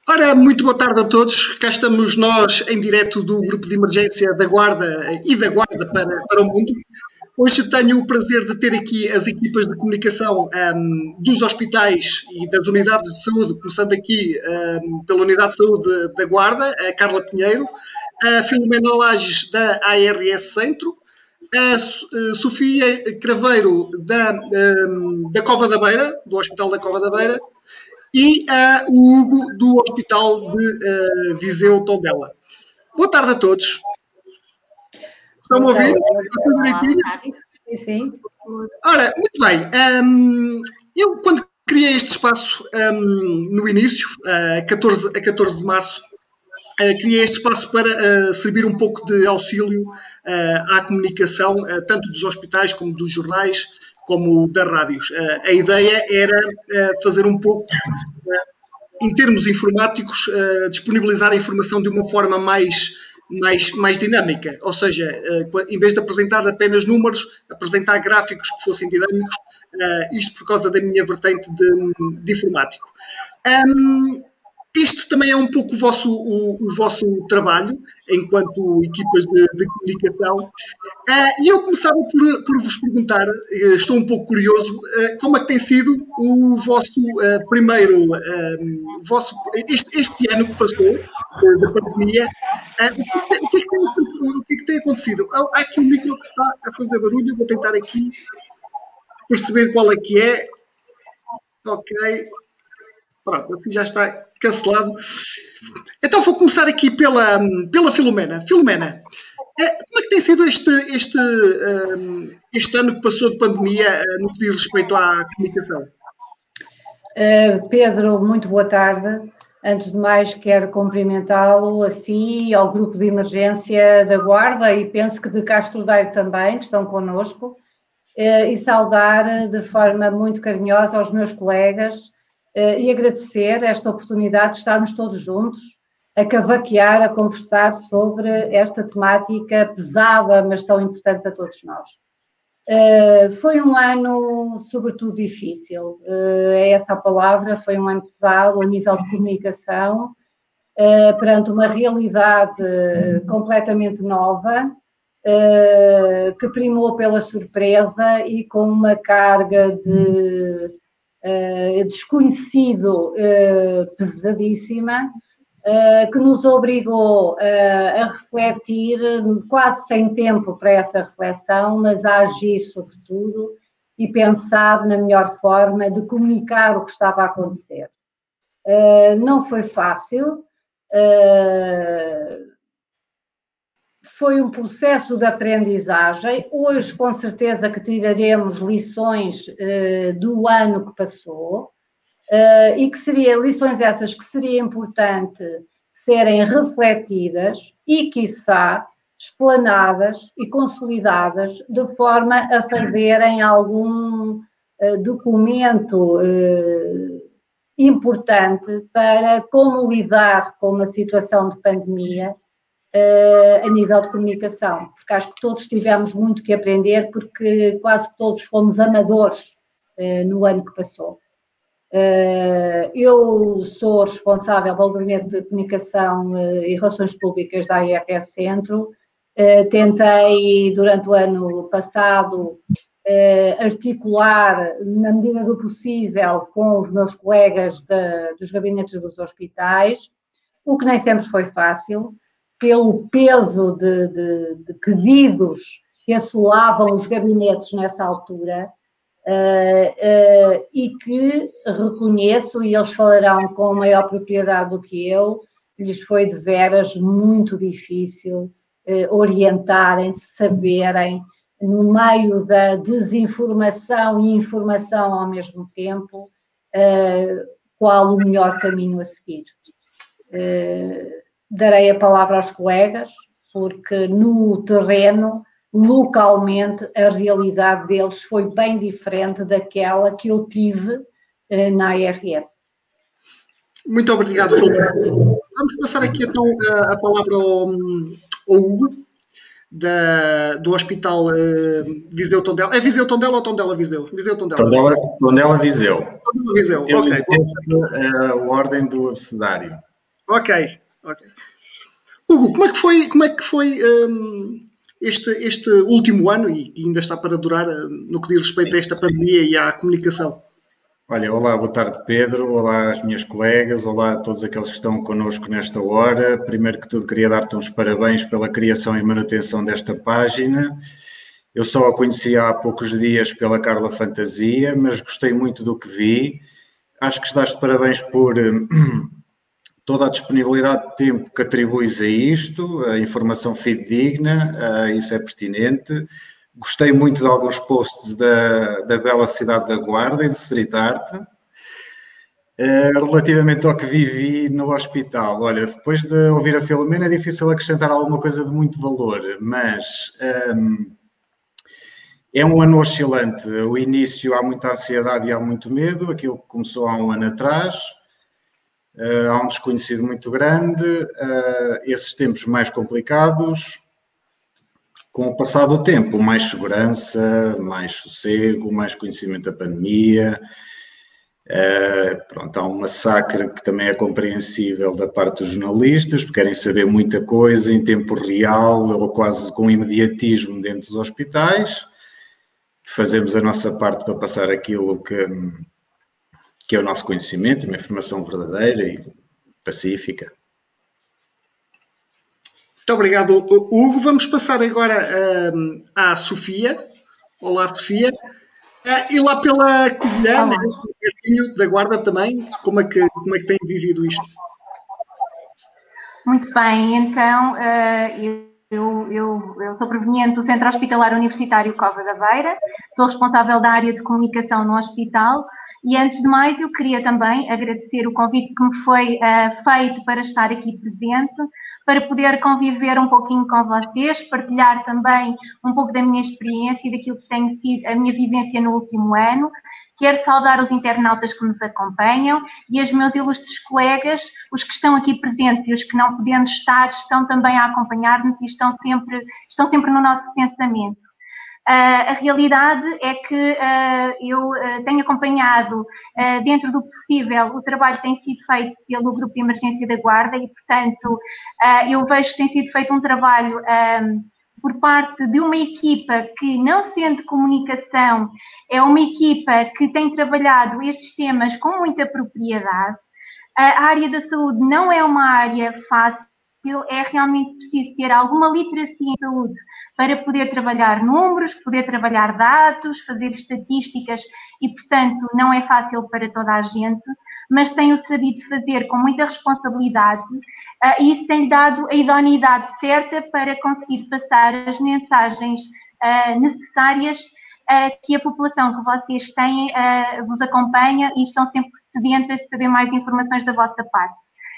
Ora, muito boa tarde a todos. Cá estamos nós em direto do Grupo de Emergência da Guarda e da Guarda para o Mundo. Hoje tenho o prazer de ter aqui as equipas de comunicação dos hospitais e das unidades de saúde, começando aqui pela Unidade de Saúde da Guarda, a Carla Pinheiro, a Filomena Lages da ARS Centro, a Sofia Craveiro da Cova da Beira, do Hospital da Cova da Beira, e o Hugo do Hospital de Viseu Tondela. Boa tarde a todos. Estão a ouvir? Está tudo direitinho? Sim. Ora, muito bem. Eu, quando criei este espaço no início, a 14 de março, criei este espaço para servir um pouco de auxílio à comunicação, tanto dos hospitais como dos jornais, como das rádios. A ideia era fazer um pouco, em termos informáticos, disponibilizar a informação de uma forma mais dinâmica, ou seja, em vez de apresentar apenas números, apresentar gráficos que fossem dinâmicos, isto por causa da minha vertente de informático. Este também é um pouco o vosso trabalho, enquanto equipas de comunicação. E eu começava por vos perguntar, estou um pouco curioso, como é que tem sido o vosso primeiro, este ano que passou, da pandemia. O que é que tem acontecido? Há aqui um micro que está a fazer barulho, vou tentar aqui perceber qual é que é. Ok. Pronto, assim já está cancelado. Então vou começar aqui pela Filomena. Filomena, como é que tem sido este ano que passou de pandemia no que diz respeito à comunicação? Pedro, muito boa tarde. Antes de mais, quero cumprimentá-lo a si e ao grupo de emergência da Guarda e penso que de Castro Daire também, que estão connosco, e saudar de forma muito carinhosa aos meus colegas e agradecer esta oportunidade de estarmos todos juntos a cavaquear, a conversar sobre esta temática pesada, mas tão importante para todos nós. Foi um ano, sobretudo, difícil, é essa a palavra, foi um ano pesado a nível de comunicação, perante uma realidade completamente nova, que primou pela surpresa e com uma carga de desconhecido pesadíssima, que nos obrigou a refletir, quase sem tempo para essa reflexão, mas a agir sobretudo e pensar na melhor forma de comunicar o que estava a acontecer. Não foi fácil, foi um processo de aprendizagem. Hoje, com certeza, que tiraremos lições do ano que passou e que seriam lições essas que seria importante serem refletidas e, quiçá, explanadas e consolidadas de forma a fazerem algum documento importante para como lidar com uma situação de pandemia a nível de comunicação, porque acho que todos tivemos muito que aprender, porque quase todos fomos amadores no ano que passou. Eu sou responsável pelo Gabinete de Comunicação e Relações Públicas da ARS Centro. Tentei, durante o ano passado, articular, na medida do possível, com os meus colegas dos gabinetes dos hospitais, o que nem sempre foi fácil, pelo peso de pedidos que assolavam os gabinetes nessa altura, e que reconheço, e eles falarão com maior propriedade do que eu, lhes foi de veras muito difícil orientarem-se, saberem, no meio da desinformação e informação ao mesmo tempo, qual o melhor caminho a seguir. Darei a palavra aos colegas, porque no terreno, localmente, a realidade deles foi bem diferente daquela que eu tive na ARS. Muito obrigado, Filomena. Vamos passar aqui então a palavra ao Hugo, do Hospital Viseu Tondela. É Viseu Tondela ou Tondela Viseu? Viseu Tondela. Tondela Viseu. Tondela Viseu, Temos ok. a ordem do abecedário. Ok, ok. Hugo, como é que foi este último ano e ainda está para durar no que diz respeito a esta pandemia e à comunicação? Olha, olá, boa tarde, Pedro. Olá às minhas colegas, olá a todos aqueles que estão connosco nesta hora. Primeiro que tudo, queria dar-te uns parabéns pela criação e manutenção desta página. Eu só a conheci há poucos dias pela Carla Fantasia, mas gostei muito do que vi. Acho que estás de parabéns por toda a disponibilidade de tempo que atribuis a isto, a informação fidedigna, isso é pertinente. Gostei muito de alguns posts da bela cidade da Guarda e de Street Art. Relativamente ao que vivi no hospital, olha, depois de ouvir a Filomena é difícil acrescentar alguma coisa de muito valor, mas é um ano oscilante. O início há muita ansiedade e há muito medo, aquilo que começou há um ano atrás. Há um desconhecido muito grande, esses tempos mais complicados, com o passar do tempo, mais segurança, mais sossego, mais conhecimento da pandemia. Pronto, há um massacre que também é compreensível da parte dos jornalistas, porque querem saber muita coisa em tempo real ou quase com imediatismo dentro dos hospitais. Fazemos a nossa parte para passar aquilo que é o nosso conhecimento, uma informação verdadeira e pacífica. Muito obrigado, Hugo. Vamos passar agora à Sofia. Olá, Sofia. E lá pela Covilhã, né, da Guarda também, como é que têm vivido isto? Muito bem, então eu sou proveniente do Centro Hospitalar Universitário Cova da Beira, sou responsável da área de comunicação no hospital e antes de mais eu queria também agradecer o convite que me foi feito para estar aqui presente, para poder conviver um pouquinho com vocês, partilhar também um pouco da minha experiência e daquilo que tem sido a minha vivência no último ano. Quero saudar os internautas que nos acompanham e os meus ilustres colegas, os que estão aqui presentes e os que não podendo estar, estão também a acompanhar-nos e estão sempre no nosso pensamento. A realidade é que eu tenho acompanhado, dentro do possível, o trabalho que tem sido feito pelo Grupo de Emergência da Guarda e, portanto, eu vejo que tem sido feito um trabalho por parte de uma equipa que, não sendo comunicação, é uma equipa que tem trabalhado estes temas com muita propriedade. A área da saúde não é uma área fácil, é realmente preciso ter alguma literacia em saúde para poder trabalhar números, poder trabalhar dados, fazer estatísticas e, portanto, não é fácil para toda a gente, mas tenho sabido fazer com muita responsabilidade e isso tem dado a idoneidade certa para conseguir passar as mensagens necessárias que a população que vocês têm vos acompanha e estão sempre sedentas de saber mais informações da vossa parte.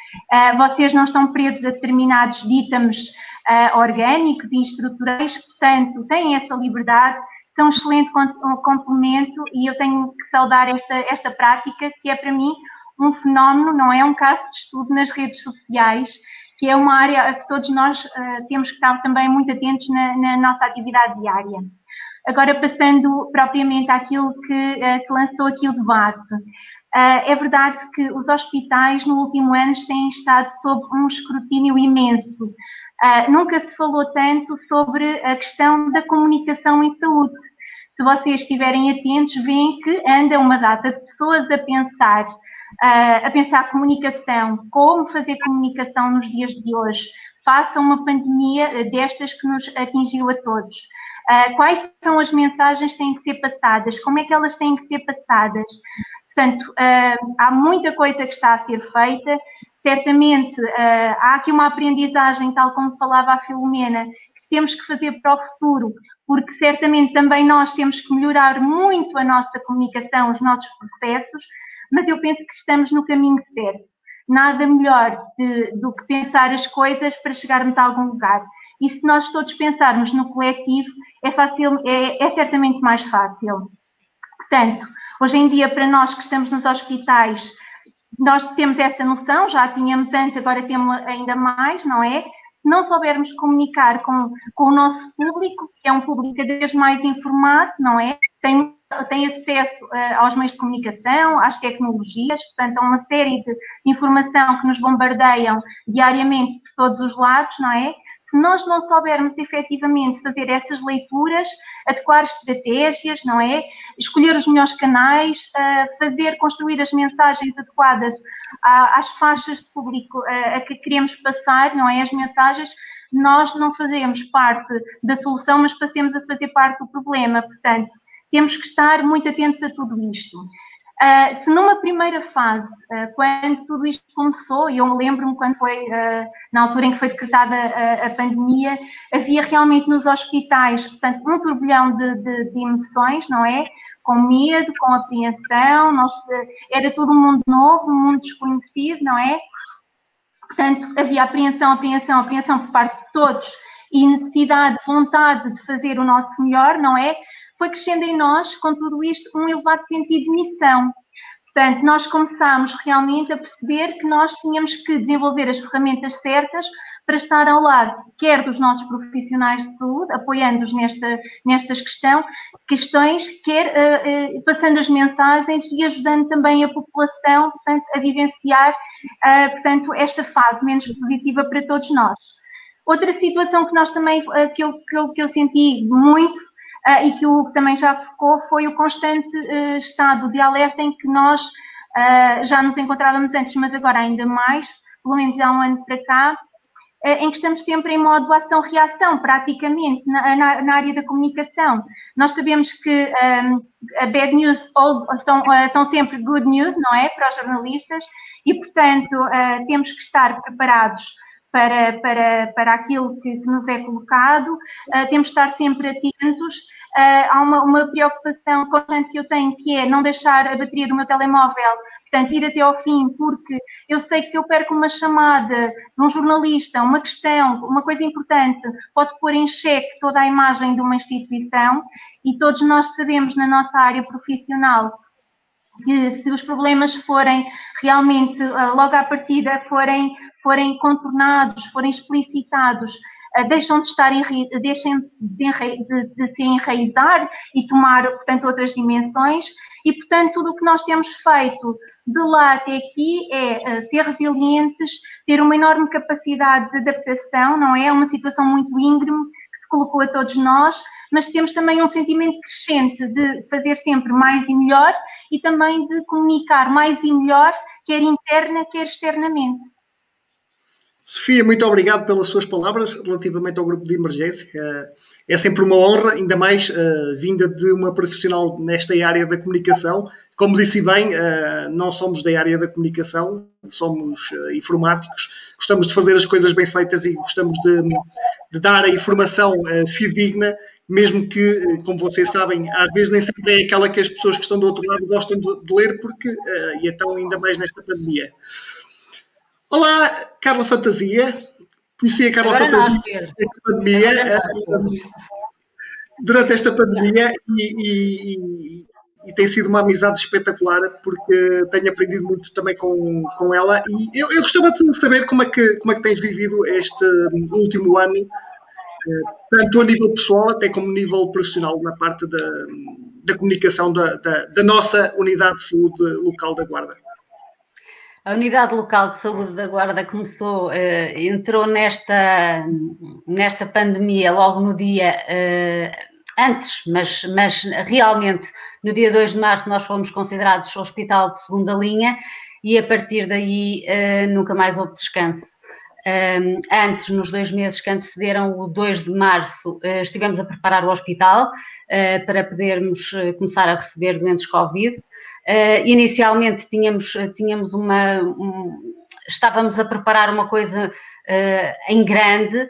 Vocês não estão presos a determinados ditames orgânicos e estruturais, portanto, têm essa liberdade, são um excelente complemento e eu tenho que saudar esta prática, que é para mim um fenómeno, não é um caso de estudo nas redes sociais, que é uma área que todos nós temos que estar também muito atentos na nossa atividade diária. Agora, passando propriamente àquilo que lançou aqui o debate. É verdade que os hospitais no último ano têm estado sob um escrutínio imenso. Nunca se falou tanto sobre a questão da comunicação em saúde. Se vocês estiverem atentos, veem que anda uma data de pessoas a pensar comunicação, como fazer comunicação nos dias de hoje, face a uma pandemia destas que nos atingiu a todos. Quais são as mensagens que têm que ser passadas, como é que elas têm que ser passadas. Portanto, há muita coisa que está a ser feita, certamente há aqui uma aprendizagem, tal como falava a Filomena, que temos que fazer para o futuro, porque certamente também nós temos que melhorar muito a nossa comunicação, os nossos processos, mas eu penso que estamos no caminho certo. Nada melhor do que pensar as coisas para chegarmos a algum lugar. E se nós todos pensarmos no coletivo, é certamente mais fácil. Portanto, hoje em dia, para nós que estamos nos hospitais, nós temos essa noção, já a tínhamos antes, agora temos ainda mais, não é? Se não soubermos comunicar com o nosso público, que é um público cada vez mais informado, não é? Tem tem acesso aos meios de comunicação, às tecnologias, portanto, a uma série de informação que nos bombardeiam diariamente por todos os lados, não é? Se nós não soubermos efetivamente fazer essas leituras, adequar estratégias, não é? Escolher os melhores canais, construir as mensagens adequadas às faixas de público a que queremos passar, não é? As mensagens, nós não fazemos parte da solução, mas passemos a fazer parte do problema. Portanto, temos que estar muito atentos a tudo isto. Se numa primeira fase, quando tudo isto começou, e eu me lembro-me quando foi, na altura em que foi decretada a pandemia, havia realmente nos hospitais, portanto, um turbilhão de emoções, não é? Com medo, com apreensão, era todo um mundo novo, um mundo desconhecido, não é? Portanto, havia apreensão por parte de todos e necessidade, vontade de fazer o nosso melhor, não é? Foi crescendo em nós, com tudo isto, um elevado sentido de missão. Portanto, nós começámos realmente a perceber que nós tínhamos que desenvolver as ferramentas certas para estar ao lado, quer dos nossos profissionais de saúde, apoiando-os nestas questões, quer passando as mensagens e ajudando também a população, portanto, a vivenciar, portanto, esta fase menos positiva para todos nós. Outra situação que nós também, que eu senti muito, e que o também já focou, foi o constante estado de alerta em que nós já nos encontrávamos antes, mas agora ainda mais, pelo menos há um ano para cá, em que estamos sempre em modo ação-reação, praticamente, na área da comunicação. Nós sabemos que a bad news são sempre good news, não é? Para os jornalistas, e, portanto, temos que estar preparados para aquilo que nos é colocado, temos de estar sempre atentos. Há uma preocupação constante que eu tenho, que é não deixar a bateria do meu telemóvel, portanto, ir até ao fim, porque eu sei que se eu perco uma chamada de um jornalista, uma questão, uma coisa importante, pode pôr em xeque toda a imagem de uma instituição, e todos nós sabemos na nossa área profissional que se os problemas forem realmente, logo à partida, forem contornados, forem explicitados, deixam de se enraizar e tomar, portanto, outras dimensões, e, portanto, tudo o que nós temos feito de lá até aqui é ser resilientes, ter uma enorme capacidade de adaptação, não é? Uma situação muito íngreme que se colocou a todos nós, mas temos também um sentimento crescente de fazer sempre mais e melhor e também de comunicar mais e melhor, quer interna, quer externamente. Sofia, muito obrigado pelas suas palavras relativamente ao grupo de emergência. É sempre uma honra, ainda mais vinda de uma profissional nesta área da comunicação. Como disse bem, não somos da área da comunicação, somos informáticos, gostamos de fazer as coisas bem feitas e gostamos de dar a informação fidedigna, mesmo que, como vocês sabem, às vezes nem sempre é aquela que as pessoas que estão do outro lado gostam de ler, e então ainda mais nesta pandemia. Olá, Carla Fantasia. Conheci a Carla Fantasia durante esta pandemia e tem sido uma amizade espetacular, porque tenho aprendido muito também com ela, e eu gostava de saber como é que tens vivido este último ano, tanto a nível pessoal até como a nível profissional, na parte da comunicação da nossa unidade de saúde local da Guarda. A Unidade Local de Saúde da Guarda entrou nesta pandemia logo no dia antes, mas realmente no dia 2 de março nós fomos considerados hospital de segunda linha e a partir daí nunca mais houve descanso. Antes, nos 2 meses que antecederam o 2 de março, estivemos a preparar o hospital para podermos começar a receber doentes Covid. Inicialmente estávamos a preparar uma coisa em grande,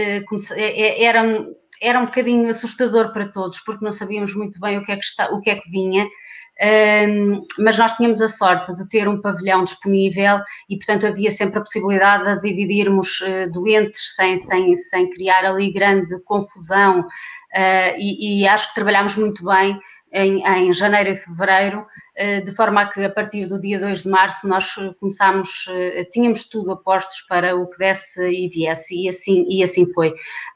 era um bocadinho assustador para todos, porque não sabíamos muito bem o que é que vinha, mas nós tínhamos a sorte de ter um pavilhão disponível e, portanto, havia sempre a possibilidade de dividirmos doentes sem criar ali grande confusão, e acho que trabalhámos muito bem em janeiro e fevereiro, de forma a que a partir do dia 2 de março nós tínhamos tudo a postos para o que desse e viesse, e assim foi.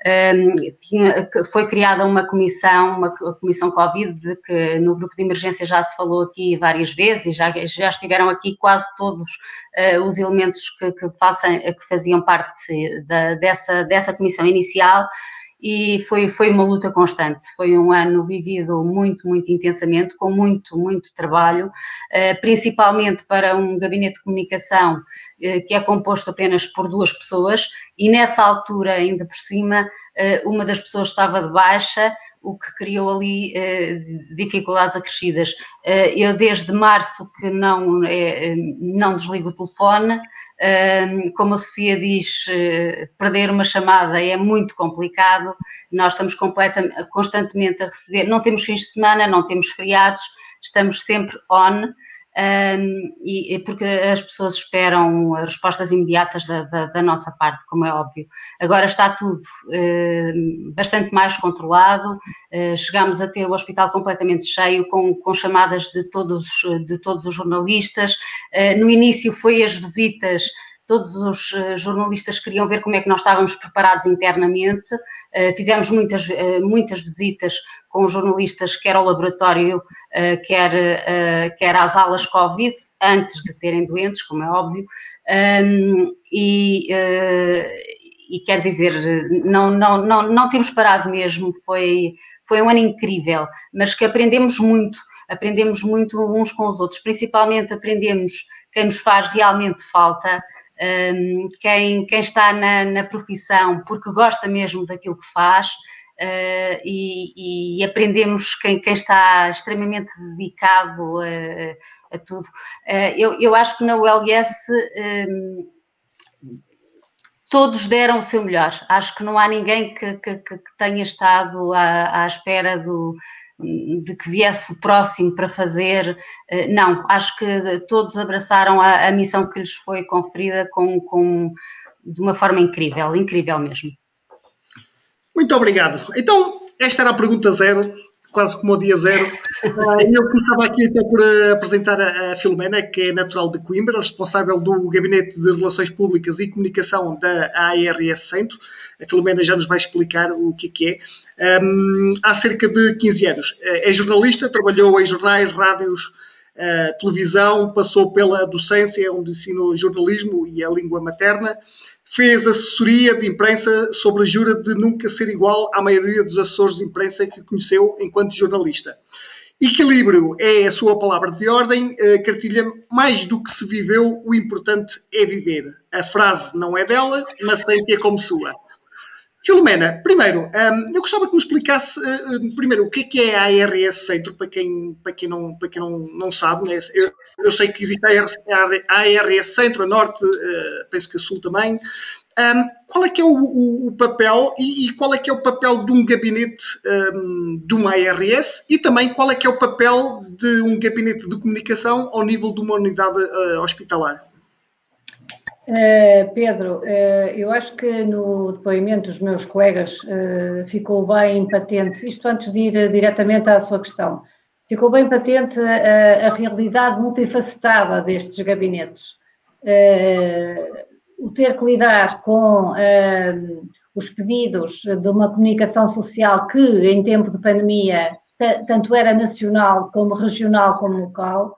Foi criada uma comissão Covid, de que no grupo de emergência já se falou aqui várias vezes, e já estiveram aqui quase todos os elementos que faziam parte dessa comissão inicial. E foi uma luta constante, foi um ano vivido muito, muito intensamente, com muito, muito trabalho, principalmente para um gabinete de comunicação que é composto apenas por 2 pessoas, e nessa altura, ainda por cima, uma das pessoas estava de baixa, o que criou ali dificuldades acrescidas. Eu desde março que não desligo o telefone. Como a Sofia diz, perder uma chamada é muito complicado. Nós estamos constantemente a receber, não temos fins de semana, não temos feriados, estamos sempre on, porque as pessoas esperam respostas imediatas da nossa parte, como é óbvio. Agora está tudo bastante mais controlado, chegámos a ter o hospital completamente cheio, com chamadas de todos os jornalistas. No início foi as visitas, todos os jornalistas queriam ver como é que nós estávamos preparados internamente. Fizemos muitas visitas com os jornalistas, quer ao laboratório, quer às alas Covid, antes de terem doentes, como é óbvio, e quer dizer, não temos parado mesmo, foi um ano incrível, mas que aprendemos muito uns com os outros, principalmente aprendemos quem nos faz realmente falta, quem está na profissão porque gosta mesmo daquilo que faz, e aprendemos quem está extremamente dedicado a tudo. Eu acho que na ULS todos deram o seu melhor. Acho que não há ninguém que tenha estado à espera de que viesse o próximo para fazer. Não, acho que todos abraçaram a missão que lhes foi conferida de uma forma incrível, incrível mesmo. Muito obrigado. Então, esta era a pergunta 0, quase como o dia 0. Eu começava aqui então por apresentar a Filomena, que é natural de Coimbra, responsável do Gabinete de Relações Públicas e Comunicação da ARS Centro. A Filomena já nos vai explicar o que é. Há cerca de 15 anos. É jornalista, trabalhou em jornais, rádios, televisão, passou pela docência, onde ensinou jornalismo e a língua materna. Fez assessoria de imprensa sobre a jura de nunca ser igual à maioria dos assessores de imprensa que conheceu enquanto jornalista. Equilíbrio é a sua palavra de ordem, cartilha mais do que se viveu, o importante é viver. A frase não é dela, mas sente-a como sua. Filomena, primeiro, eu gostava que me explicasse primeiro o que é a ARS Centro, para quem não sabe, né? Eu sei que existe a ARS Centro, a Norte, penso que a Sul também. Qual é que é o papel e qual é que é o papel de um gabinete de uma ARS e também qual é que é o papel de um gabinete de comunicação ao nível de uma unidade hospitalar? Pedro, eu acho que no depoimento dos meus colegas ficou bem patente, isto antes de ir diretamente à sua questão, ficou bem patente a realidade multifacetada destes gabinetes. O ter que lidar com os pedidos de uma comunicação social que, em tempo de pandemia, tanto era nacional como regional como local,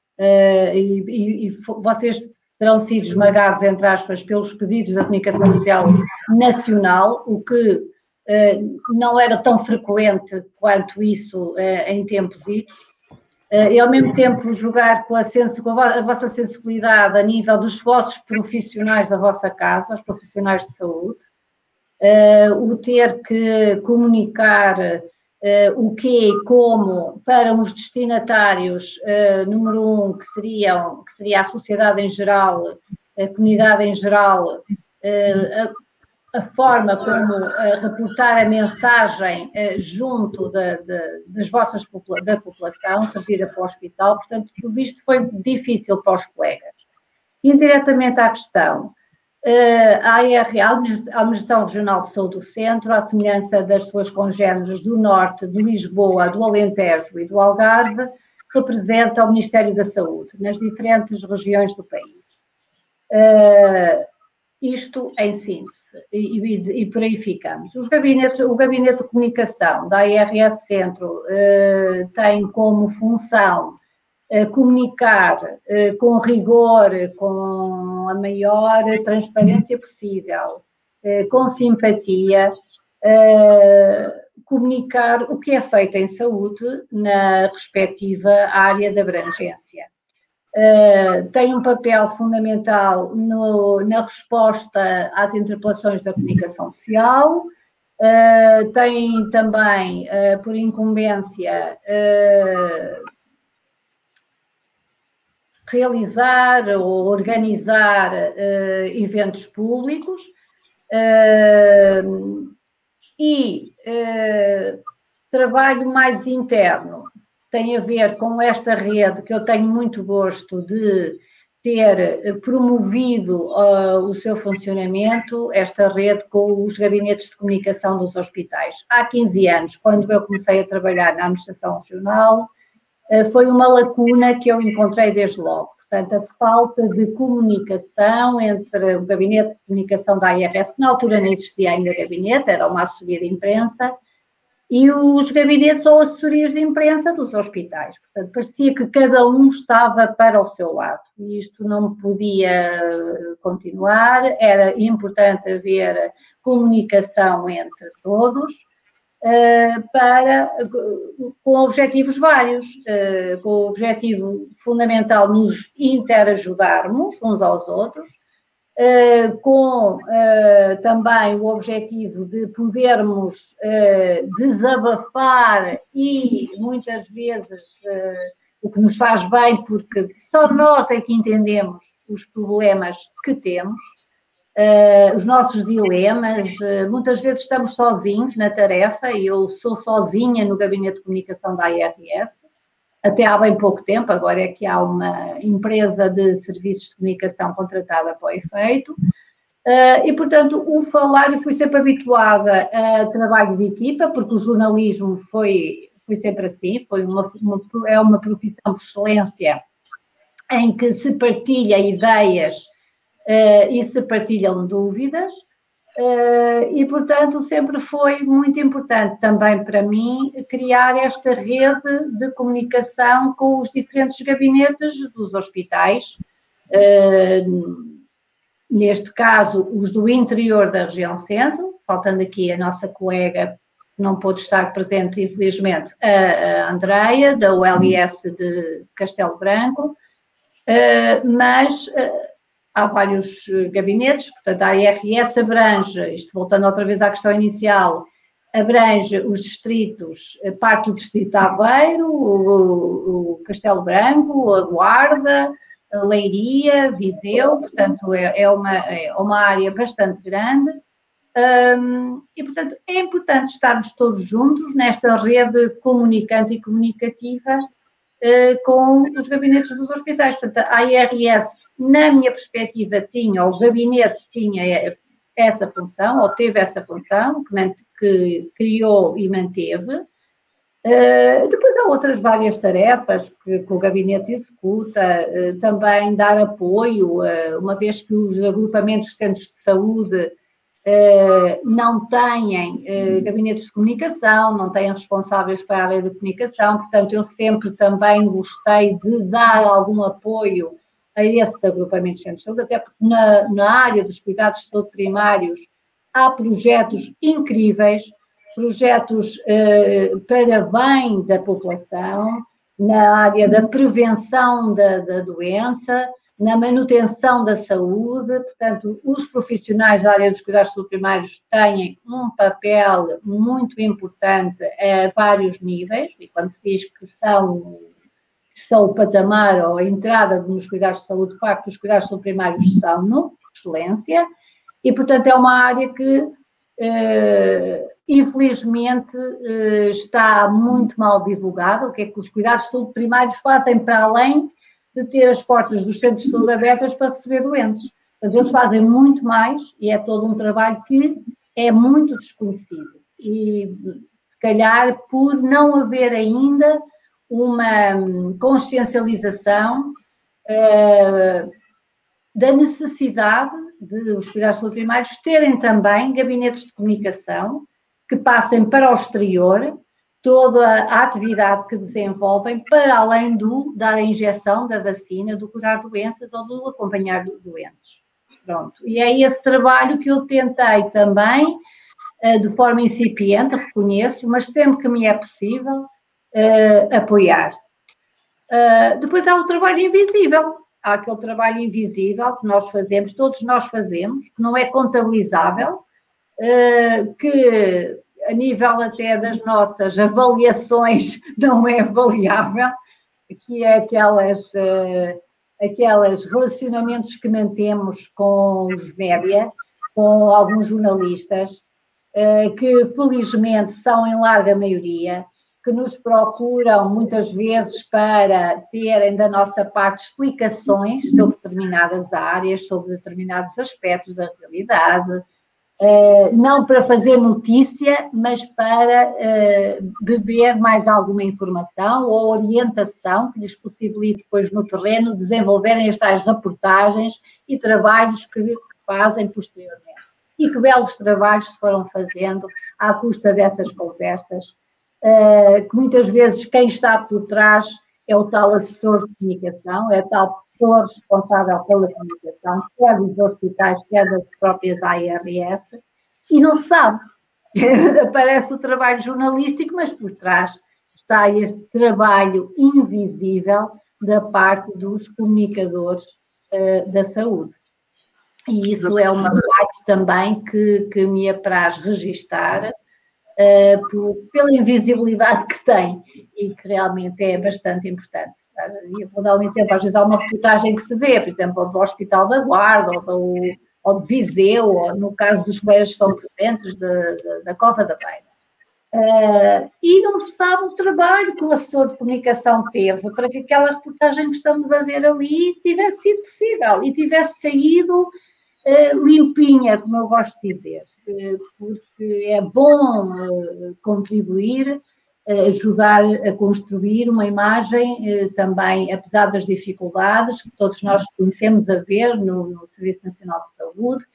e vocês terão sido esmagados, entre aspas, pelos pedidos da comunicação social nacional, o que não era tão frequente quanto isso em tempos idos, e ao mesmo tempo jogar com a vossa sensibilidade a nível dos vossos profissionais da vossa casa, os profissionais de saúde, o ter que comunicar o que e como para os destinatários, número 1, que seria a sociedade em geral, a comunidade em geral, a forma como reportar a mensagem junto da população servida para o hospital. Portanto, tudo isto foi difícil para os colegas. Indiretamente à questão, A AR, a Administração Regional de Saúde do Centro, à semelhança das suas congêneres do Norte, de Lisboa, do Alentejo e do Algarve, representa o Ministério da Saúde nas diferentes regiões do país. Isto em síntese, e por aí ficamos. O Gabinete de Comunicação da ARS Centro tem como função comunicar com rigor, com a maior transparência possível, com simpatia, comunicar o que é feito em saúde na respectiva área de abrangência. Tem um papel fundamental na resposta às interpelações da comunicação social, tem também, por incumbência, realizar ou organizar eventos públicos e trabalho mais interno tem a ver com esta rede que eu tenho muito gosto de ter promovido o seu funcionamento, esta rede com os gabinetes de comunicação dos hospitais. Há 15 anos, quando eu comecei a trabalhar na Administração Regional, foi uma lacuna que eu encontrei desde logo. Portanto, a falta de comunicação entre o gabinete de comunicação da ARS, que na altura não existia ainda gabinete, era uma assessoria de imprensa, e os gabinetes ou assessorias de imprensa dos hospitais. Portanto, parecia que cada um estava para o seu lado. E isto não podia continuar, era importante haver comunicação entre todos, com objetivos vários, com o objetivo fundamental nos interajudarmos uns aos outros, com também o objetivo de podermos desabafar e muitas vezes o que nos faz bem, porque só nós é que entendemos os problemas que temos, os nossos dilemas, muitas vezes estamos sozinhos na tarefa, e eu sou sozinha no Gabinete de Comunicação da ARS, até há bem pouco tempo, agora é que há uma empresa de serviços de comunicação contratada para o efeito, e portanto o falar, eu fui sempre habituada a trabalho de equipa, porque o jornalismo foi sempre assim, é uma profissão por excelência, em que se partilha ideias e se partilham dúvidas, e, portanto, sempre foi muito importante também para mim criar esta rede de comunicação com os diferentes gabinetes dos hospitais, neste caso, os do interior da região centro, faltando aqui a nossa colega que não pôde estar presente, infelizmente, a Andreia, da ULS de Castelo Branco, mas há vários gabinetes, portanto a ARS abrange, isto voltando outra vez à questão inicial, abrange os distritos, parte do distrito de Aveiro, o Castelo Branco, a Guarda, a Leiria, Viseu, portanto é uma área bastante grande, e portanto é importante estarmos todos juntos nesta rede comunicante e comunicativa com os gabinetes dos hospitais. Portanto, a ARS, na minha perspectiva, o gabinete tinha essa função, ou teve essa função, que criou e manteve. Depois há outras várias tarefas que o gabinete executa, também dar apoio, uma vez que os agrupamentos de centros de saúde não têm gabinetes de comunicação, não têm responsáveis para a área de comunicação, portanto eu sempre também gostei de dar algum apoio a esses agrupamentos de centros de saúde, até porque na área dos cuidados de saúde primários há projetos incríveis, projetos para bem da população, na área da prevenção da doença, na manutenção da saúde, portanto, os profissionais da área dos cuidados de saúde primários têm um papel muito importante a vários níveis, e quando se diz que são o patamar ou a entrada nos cuidados de saúde, de facto, os cuidados de saúde primários são no excelência, e, portanto, é uma área que, infelizmente, está muito mal divulgada. O que é que os cuidados de saúde primários fazem para além de ter as portas dos centros de saúde abertas para receber doentes? Portanto, eles fazem muito mais e é todo um trabalho que é muito desconhecido. E, se calhar, por não haver ainda uma consciencialização da necessidade de os cuidados de saúde primários terem também gabinetes de comunicação que passem para o exterior toda a atividade que desenvolvem para além da injeção da vacina, do curar doenças ou do acompanhar doentes. Pronto. E é esse trabalho que eu tentei também, de forma incipiente, reconheço, mas sempre que me é possível, apoiar. Depois há o trabalho invisível. Há aquele trabalho invisível que nós fazemos, todos nós fazemos, que não é contabilizável, que a nível até das nossas avaliações não é avaliável, que é aqueles relacionamentos que mantemos com os média, com alguns jornalistas, que felizmente são em larga maioria, que nos procuram muitas vezes para terem da nossa parte explicações sobre determinadas áreas, sobre determinados aspectos da realidade, não para fazer notícia, mas para beber mais alguma informação ou orientação que lhes possibilite depois no terreno desenvolverem as tais reportagens e trabalhos que fazem posteriormente. E que belos trabalhos se foram fazendo à custa dessas conversas, que muitas vezes quem está por trás é o tal assessor de comunicação, é o tal pessoa responsável pela comunicação, quer dos hospitais, quer das próprias ARS, e não se sabe. Aparece o trabalho jornalístico, mas por trás está este trabalho invisível da parte dos comunicadores da saúde. E isso é uma parte também que me apraz registar, pela invisibilidade que tem e que realmente é bastante importante. Eu vou dar um exemplo, às vezes há uma reportagem que se vê, por exemplo, do Hospital da Guarda ou de Viseu, ou no caso dos colegas que são presentes da Cova da Beira. E não se sabe o trabalho que o assessor de comunicação teve para que aquela reportagem que estamos a ver ali tivesse sido possível e tivesse saído limpinha, como eu gosto de dizer, porque é bom contribuir, ajudar a construir uma imagem também, apesar das dificuldades que todos nós conhecemos a ver no Serviço Nacional de Saúde,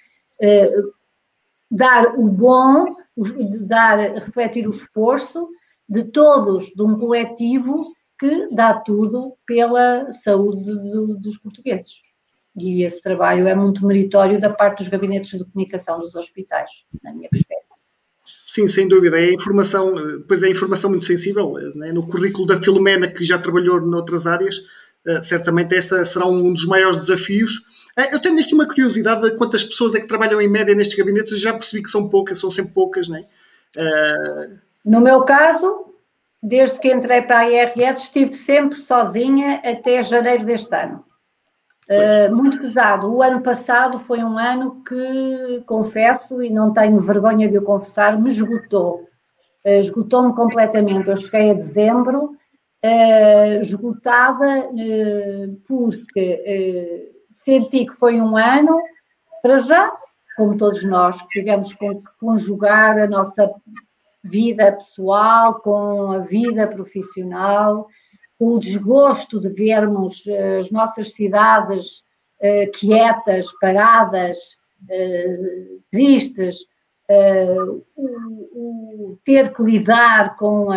dar o bom, refletir o esforço de todos, de um coletivo que dá tudo pela saúde dos portugueses. E esse trabalho é muito meritório da parte dos gabinetes de comunicação dos hospitais, na minha perspectiva. Sim, sem dúvida. Pois é a informação muito sensível, né? No currículo da Filomena, que já trabalhou noutras áreas, certamente esta será um dos maiores desafios. Eu tenho aqui uma curiosidade de quantas pessoas é que trabalham em média nestes gabinetes. Eu já percebi que são poucas, são sempre poucas, não é? No meu caso, desde que entrei para a IRS, estive sempre sozinha até janeiro deste ano. Muito pesado. O ano passado foi um ano que, confesso, e não tenho vergonha de o confessar, me esgotou. Esgotou-me completamente. Eu cheguei a dezembro esgotada porque senti que foi um ano, para já, como todos nós, que tivemos que conjugar a nossa vida pessoal com a vida profissional, com o desgosto de vermos as nossas cidades quietas, paradas, tristes, ter que lidar com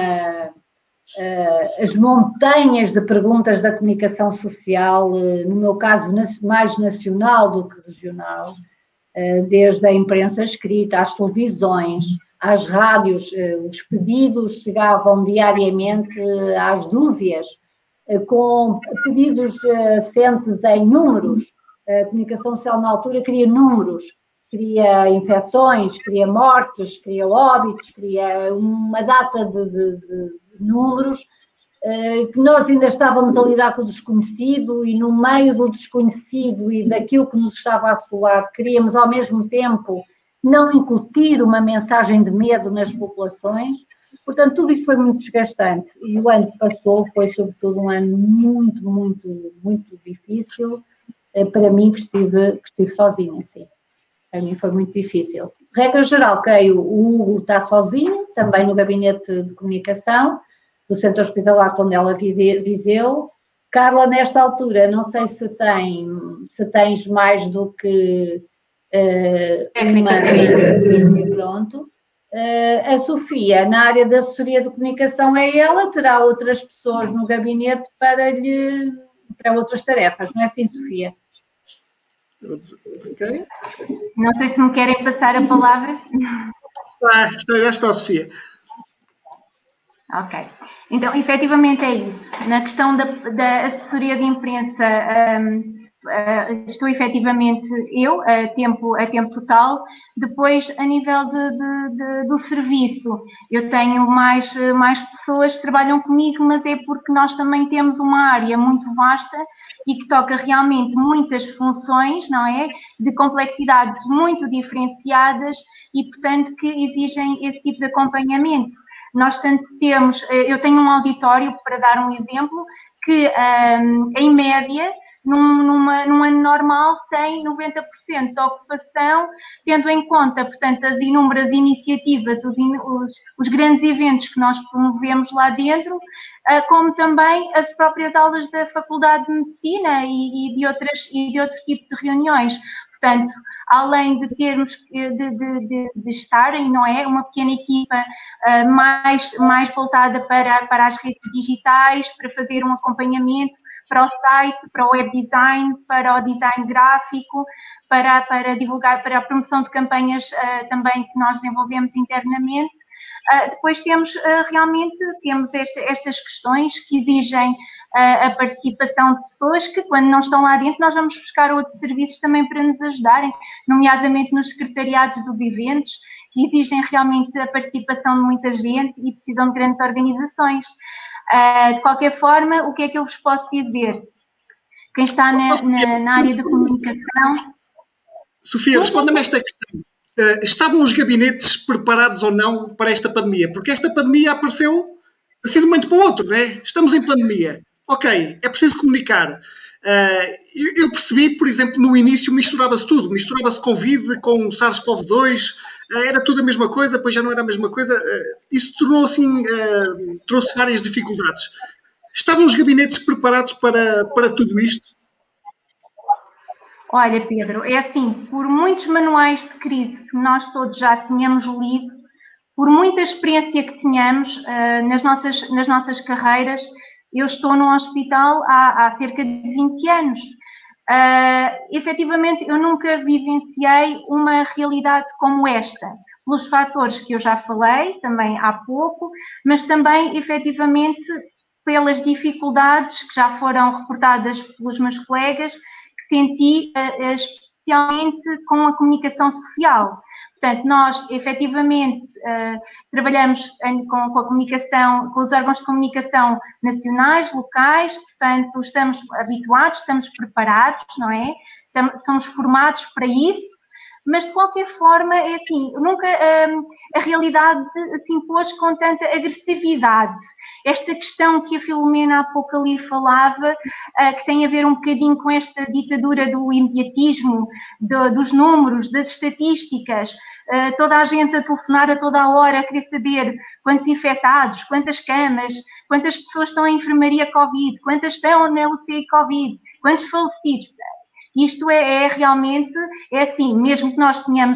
as montanhas de perguntas da comunicação social, no meu caso mais nacional do que regional, desde a imprensa escrita, às televisões, às rádios. Os pedidos chegavam diariamente às dúzias, com pedidos assentes em números. A comunicação social na altura queria números, queria infecções, queria mortes, queria óbitos, queria uma data de números, que nós ainda estávamos a lidar com o desconhecido e no meio do desconhecido e daquilo que nos estava a assolar, queríamos ao mesmo tempo não incutir uma mensagem de medo nas populações. Portanto, tudo isso foi muito desgastante e o ano que passou foi, sobretudo, um ano muito, muito, muito difícil, para mim que estive sozinha, sim. Para mim foi muito difícil. Regra geral, creio, o Hugo está sozinho, também no gabinete de comunicação do Centro Hospitalar Tondela Viseu. Carla, nesta altura, não sei se tens mais do que uma, pronto. A Sofia, na área da assessoria de comunicação, terá outras pessoas no gabinete para outras tarefas, não é assim, Sofia? Okay. Não sei se me querem passar a palavra. Já está, Sofia. Ok. Então, efetivamente é isso. Na questão da assessoria de imprensa, estou efetivamente eu, a tempo total. Depois, a nível do serviço, eu tenho mais pessoas que trabalham comigo, mas é porque nós também temos uma área muito vasta e que toca realmente muitas funções, não é? De complexidades muito diferenciadas e, portanto, que exigem esse tipo de acompanhamento. Nós tanto temos, eu tenho um auditório, para dar um exemplo, que em média, num ano normal, tem 90% de ocupação, tendo em conta, portanto, as inúmeras iniciativas, os grandes eventos que nós promovemos lá dentro, como também as próprias aulas da Faculdade de Medicina e de outro tipo de reuniões. Portanto, além de termos de estarem, não é, uma pequena equipa mais voltada para as redes digitais, para fazer um acompanhamento para o site, para o web design, para o design gráfico, para divulgar, para a promoção de campanhas também que nós desenvolvemos internamente. Depois temos estas questões que exigem a participação de pessoas que, quando não estão lá dentro, nós vamos buscar outros serviços também para nos ajudarem, nomeadamente nos secretariados dos eventos, que exigem realmente a participação de muita gente e precisam de grandes organizações. De qualquer forma, o que é que eu vos posso dizer? Quem está na área da comunicação... Sofia, responda-me esta questão. Estavam os gabinetes preparados ou não para esta pandemia? Porque esta pandemia apareceu assim de um momento para o outro, não é? Estamos em pandemia. Ok, é preciso comunicar. Eu percebi, por exemplo, no início misturava-se tudo. Misturava-se Covid com SARS-CoV-2, era tudo a mesma coisa, depois já não era a mesma coisa. Isso tornou assim, trouxe várias dificuldades. Estavam os gabinetes preparados para tudo isto? Olha, Pedro, é assim, por muitos manuais de crise que nós todos já tínhamos lido, por muita experiência que tínhamos nas nossas carreiras, eu estou no hospital há cerca de 20 anos. Efetivamente, eu nunca vivenciei uma realidade como esta, pelos fatores que eu já falei, também há pouco, mas também, efetivamente, pelas dificuldades que já foram reportadas pelos meus colegas, senti especialmente com a comunicação social. Portanto, nós efetivamente trabalhamos com a comunicação, com os órgãos de comunicação nacionais, locais, portanto, estamos habituados, estamos preparados, não é? Somos formados para isso, mas de qualquer forma, é assim, nunca a realidade se impôs com tanta agressividade. Esta questão que a Filomena há pouco ali falava, que tem a ver um bocadinho com esta ditadura do imediatismo, dos números, das estatísticas, toda a gente a telefonar a toda a hora, a querer saber quantos infectados, quantas camas, quantas pessoas estão em enfermaria Covid, quantas estão na UCI Covid, quantos falecidos. Isto é realmente, é assim, mesmo que nós tenhamos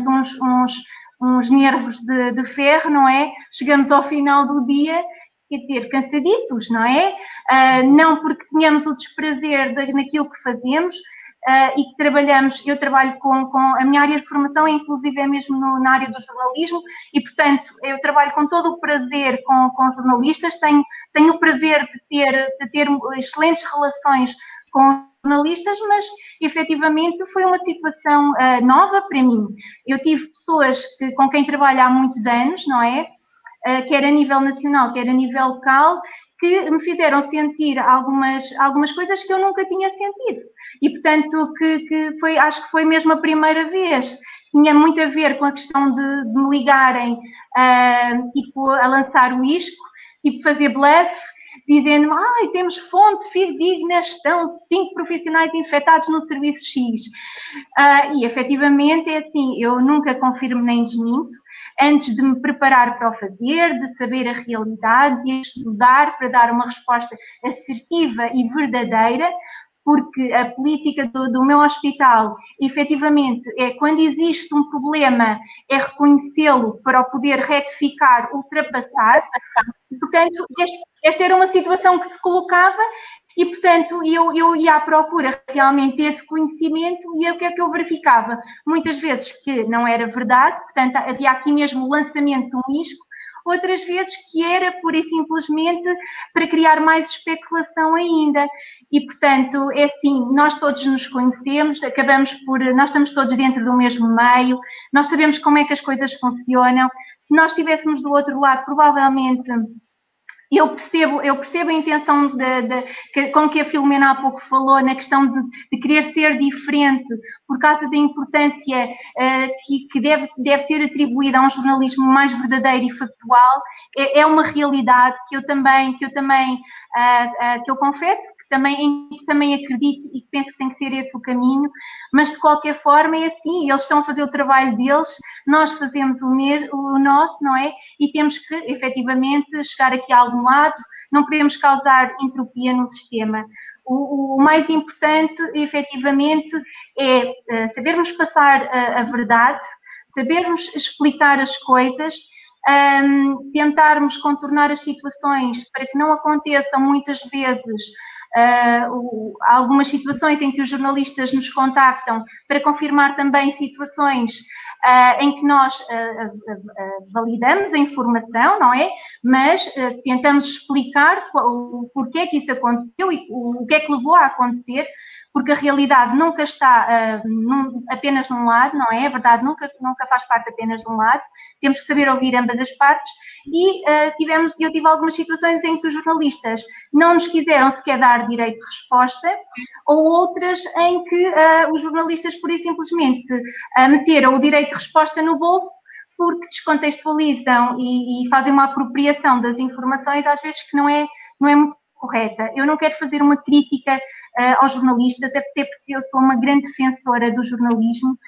uns nervos de ferro, não é? Chegamos ao final do dia e ter cansaditos, não é? Não porque tenhamos o desprazer naquilo que fazemos e que trabalhamos, eu trabalho com a minha área de formação, inclusive é mesmo na área do jornalismo e, portanto, eu trabalho com todo o prazer com jornalistas, tenho o prazer de ter excelentes relações com jornalistas, mas efetivamente foi uma situação nova para mim. Eu tive pessoas com quem trabalho há muitos anos, não é? Quer a nível nacional, quer a nível local, que me fizeram sentir algumas coisas que eu nunca tinha sentido. E, portanto, acho que foi mesmo a primeira vez. Tinha muito a ver com a questão de me ligarem, tipo, a lançar o isco, tipo, fazer bluff, dizendo, temos fonte fidedigna, estão 5 profissionais infectados no serviço X. E efetivamente é assim, eu nunca confirmo nem desminto, antes de me preparar para o fazer, de saber a realidade, de estudar para dar uma resposta assertiva e verdadeira, porque a política do meu hospital, efetivamente, é quando existe um problema, é reconhecê-lo para o poder retificar, ultrapassar. Portanto, esta era uma situação que se colocava e, portanto, eu ia à procura realmente desse conhecimento e o que é que eu verificava? Muitas vezes que não era verdade, portanto, havia aqui mesmo o lançamento de um risco, outras vezes que era pura e simplesmente para criar mais especulação ainda. E, portanto, é assim, nós todos nos conhecemos, nós estamos todos dentro do mesmo meio, nós sabemos como é que as coisas funcionam. Se nós estivéssemos do outro lado, provavelmente... Eu percebo a intenção com que a Filomena há pouco falou, na questão de querer ser diferente, por causa da importância que deve ser atribuída a um jornalismo mais verdadeiro e factual. É uma realidade que eu confesso que também acredito e que penso que tem que ser esse o caminho, mas de qualquer forma é assim, eles estão a fazer o trabalho deles, nós fazemos o nosso, não é? E temos que, efetivamente, chegar aqui a algum lado, não podemos causar entropia no sistema. O mais importante, efetivamente, é sabermos passar a verdade, sabermos explicar as coisas, tentarmos contornar as situações para que não aconteçam muitas vezes algumas situações em que os jornalistas nos contactam para confirmar também situações em que nós validamos a informação, não é? Mas tentamos explicar o porquê que isso aconteceu e o que é que levou a acontecer, porque a realidade nunca está apenas num lado, não é? A verdade nunca faz parte apenas de um lado, temos que saber ouvir ambas as partes e eu tive algumas situações em que os jornalistas não nos quiseram sequer dar direito de resposta, ou outras em que os jornalistas pura e simplesmente meteram o direito de resposta no bolso porque descontextualizam e fazem uma apropriação das informações, às vezes que não é muito correta. Eu não quero fazer uma crítica aos jornalistas, até porque eu sou uma grande defensora do jornalismo.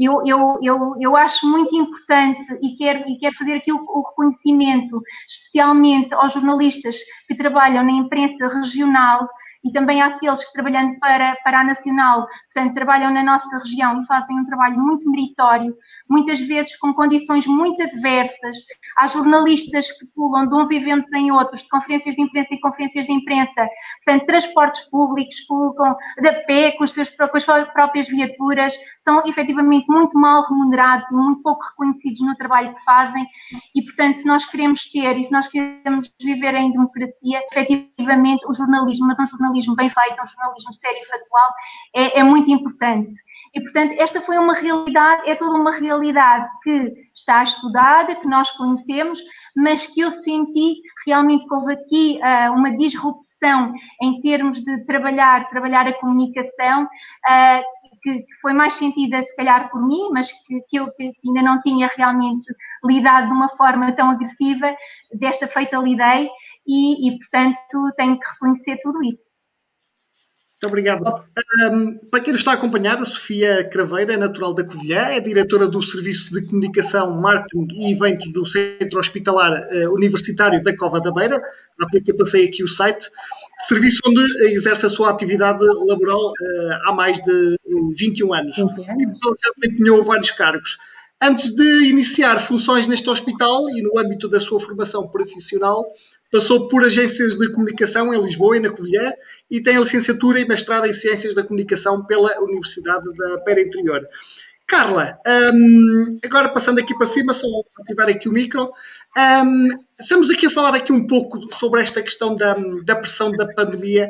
Eu acho muito importante e quero fazer aqui o reconhecimento, especialmente aos jornalistas que trabalham na imprensa regional e também àqueles que, trabalhando para a nacional, portanto, trabalham na nossa região e fazem um trabalho muito meritório, muitas vezes com condições muito adversas. Há jornalistas que pulam de uns eventos em outros, de conferências de imprensa em conferências de imprensa, portanto, transportes públicos, pulam a pé, com as próprias viaturas, são efetivamente muito mal remunerados, muito pouco reconhecidos no trabalho que fazem e, portanto, se nós queremos se nós queremos viver em democracia, efetivamente o jornalismo, mas um jornalismo bem feito, um jornalismo sério e factual, é muito importante. E, portanto, esta foi uma realidade, é toda uma realidade que está estudada, que nós conhecemos, mas que eu senti realmente que houve aqui uma disrupção em termos de trabalhar a comunicação, que foi mais sentida, se calhar, por mim, mas que eu ainda não tinha realmente lidado de uma forma tão agressiva, desta feita lidei, e portanto, tenho que reconhecer tudo isso. Muito obrigado. Para quem nos está a acompanhar, a Sofia Craveira é natural da Covilhã, é diretora do Serviço de Comunicação, Marketing e Eventos do Centro Hospitalar Universitário da Cova da Beira. Há pouco eu passei aqui o site. Serviço onde exerce a sua atividade laboral há mais de 21 anos. E já desempenhou vários cargos. Antes de iniciar funções neste hospital e no âmbito da sua formação profissional, passou por agências de comunicação em Lisboa e na Covilhã e tem a licenciatura e mestrado em Ciências da Comunicação pela Universidade da Beira Interior. Carla, agora passando aqui para cima, só ativar aqui o micro, estamos aqui a falar aqui um pouco sobre esta questão da pressão da pandemia.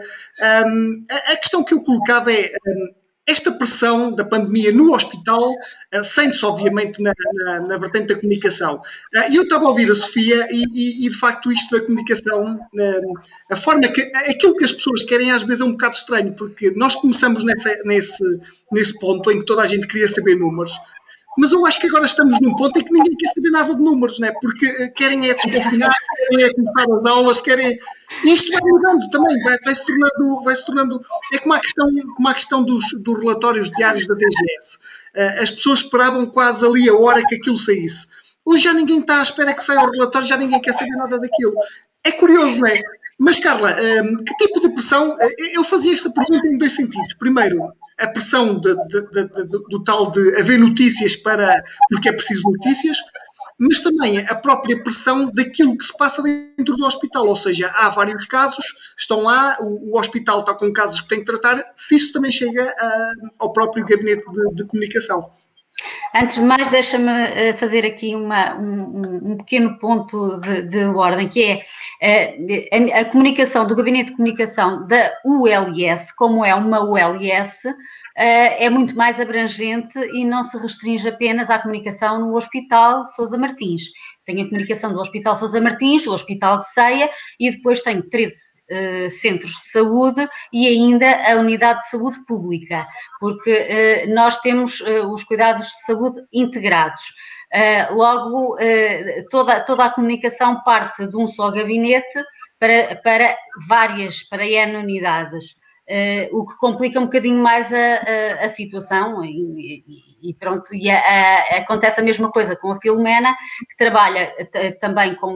A questão que eu colocava é... esta pressão da pandemia no hospital sente-se, obviamente, na vertente da comunicação. E eu estava a ouvir a Sofia e, de facto, isto da comunicação, a forma aquilo que as pessoas querem às vezes é um bocado estranho, porque nós começamos nesse ponto em que toda a gente queria saber números, Mas eu acho que agora estamos num ponto em que ninguém quer saber nada de números, né? Porque querem é desconfinar, querem é começar as aulas, querem... Isto vai mudando também, vai se tornando... É como a questão dos relatórios diários da DGS. As pessoas esperavam quase ali a hora que aquilo saísse. Hoje já ninguém está à espera que saia o relatório, já ninguém quer saber nada daquilo. É curioso, não é? Mas, Carla, que tipo de pressão... Eu fazia esta pergunta em 2 sentidos. Primeiro, a pressão do tal de haver notícias porque é preciso notícias, mas também a própria pressão daquilo que se passa dentro do hospital. Ou seja, há vários casos, estão lá, o hospital está com casos que tem que tratar, se isso também chega ao próprio gabinete de comunicação. Antes de mais, deixa-me fazer aqui um pequeno ponto de ordem, que é a comunicação do Gabinete de Comunicação da ULS, como é uma ULS, é muito mais abrangente e não se restringe apenas à comunicação no Hospital Sousa Martins. Tenho a comunicação do Hospital Sousa Martins, do Hospital de Ceia e depois tenho 13 centros de saúde e ainda a unidade de saúde pública, porque nós temos os cuidados de saúde integrados. Logo, toda a comunicação parte de um só gabinete para N unidades. O que complica um bocadinho mais a situação e pronto, e acontece a mesma coisa com a Filomena, que trabalha também com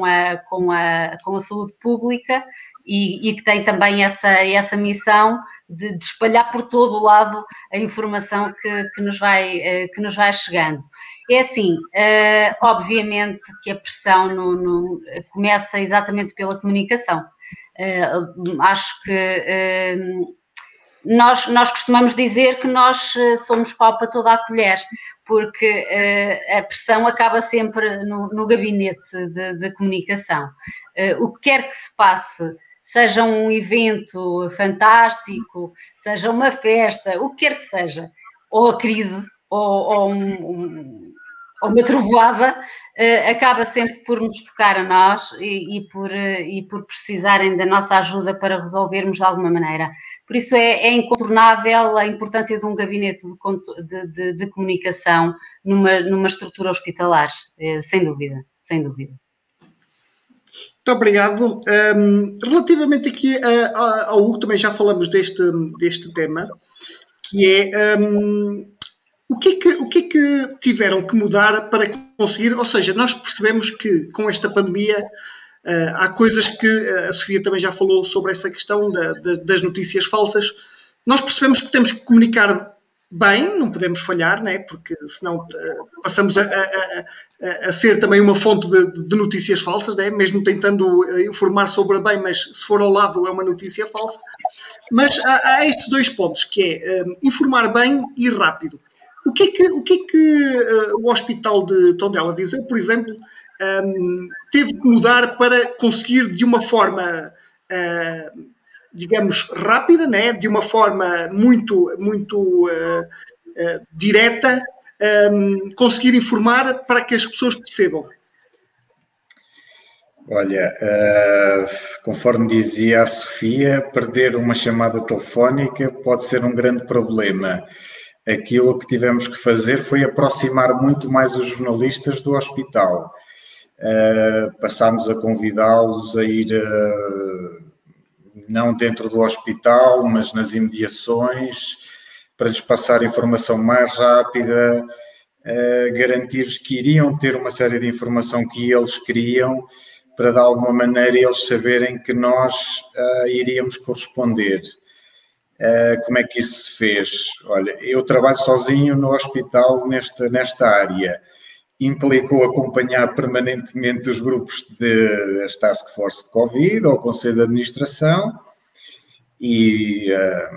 a saúde pública e que tem também essa missão de espalhar por todo o lado a informação que nos vai chegando. É assim, obviamente que a pressão começa exatamente pela comunicação. Acho que nós costumamos dizer que nós somos pau para toda a colher, porque a pressão acaba sempre no gabinete de comunicação. O que quer que se passe, seja um evento fantástico, seja uma festa, o que quer que seja, ou a crise, ou uma trovoada, acaba sempre por nos tocar a nós e por precisarem da nossa ajuda para resolvermos de alguma maneira. Por isso é incontornável a importância de um gabinete de comunicação numa estrutura hospitalar, sem dúvida, sem dúvida. Muito obrigado. Relativamente aqui ao Hugo, também já falamos deste tema, que é o que é que tiveram que mudar para conseguir, ou seja, nós percebemos que com esta pandemia há coisas que a Sofia também já falou sobre essa questão das notícias falsas. Nós percebemos que temos que comunicar bem, não podemos falhar, né? Porque senão passamos a ser também uma fonte de notícias falsas, né? Mesmo tentando informar sobre bem, mas se for ao lado é uma notícia falsa. Mas há estes 2 pontos, que é informar bem e rápido. O que é que o Hospital de Tondela Viseu, por exemplo, teve que mudar para conseguir de uma forma, digamos, rápida, né? De uma forma muito direta, conseguir informar para que as pessoas percebam? Olha, conforme dizia a Sofia, perder uma chamada telefónica pode ser um grande problema. Aquilo que tivemos que fazer foi aproximar muito mais os jornalistas do hospital. Passámos a convidá-los a ir, não dentro do hospital, mas nas imediações, para lhes passar informação mais rápida, garantir-lhes que iriam ter uma série de informação que eles queriam, para de alguma maneira eles saberem que nós iríamos corresponder. Como é que isso se fez? Olha, eu trabalho sozinho no hospital nesta área. Implicou acompanhar permanentemente os grupos das Task Force de Covid, ou Conselho de Administração, e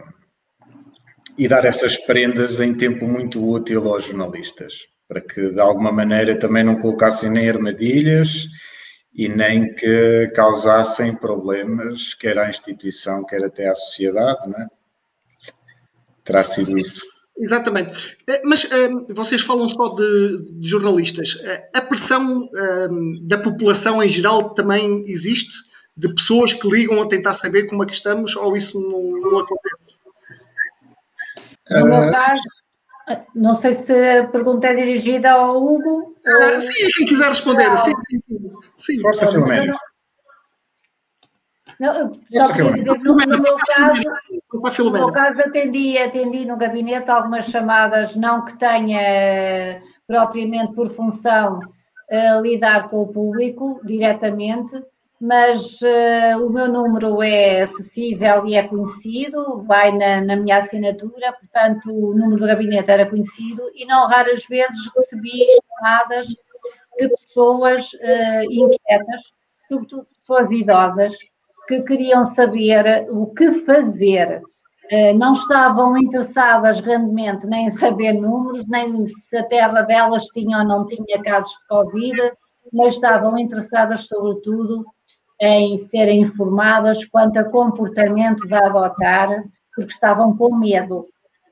dar essas prendas em tempo muito útil aos jornalistas, para que de alguma maneira também não colocassem nem armadilhas e nem que causassem problemas, quer à instituição, quer até à sociedade, não é? Terá sido isso. Exatamente. Mas vocês falam só de jornalistas. A pressão da população em geral também existe? De pessoas que ligam a tentar saber como é que estamos, ou isso não acontece? No meu caso, Não sei se a pergunta é dirigida ao Hugo. Sim, quem quiser responder. Sim. Força, Filomena. Não, só queria dizer que no meu caso atendi no gabinete algumas chamadas, não que tenha propriamente por função lidar com o público diretamente, mas o meu número é acessível e é conhecido, vai na minha assinatura, portanto o número do gabinete era conhecido e não raras vezes recebi chamadas de pessoas inquietas, sobretudo pessoas idosas, que queriam saber o que fazer. Não estavam interessadas grandemente nem em saber números, nem se a terra delas tinha ou não tinha casos de Covid, mas estavam interessadas, sobretudo, em serem informadas quanto a comportamentos a adotar, porque estavam com medo.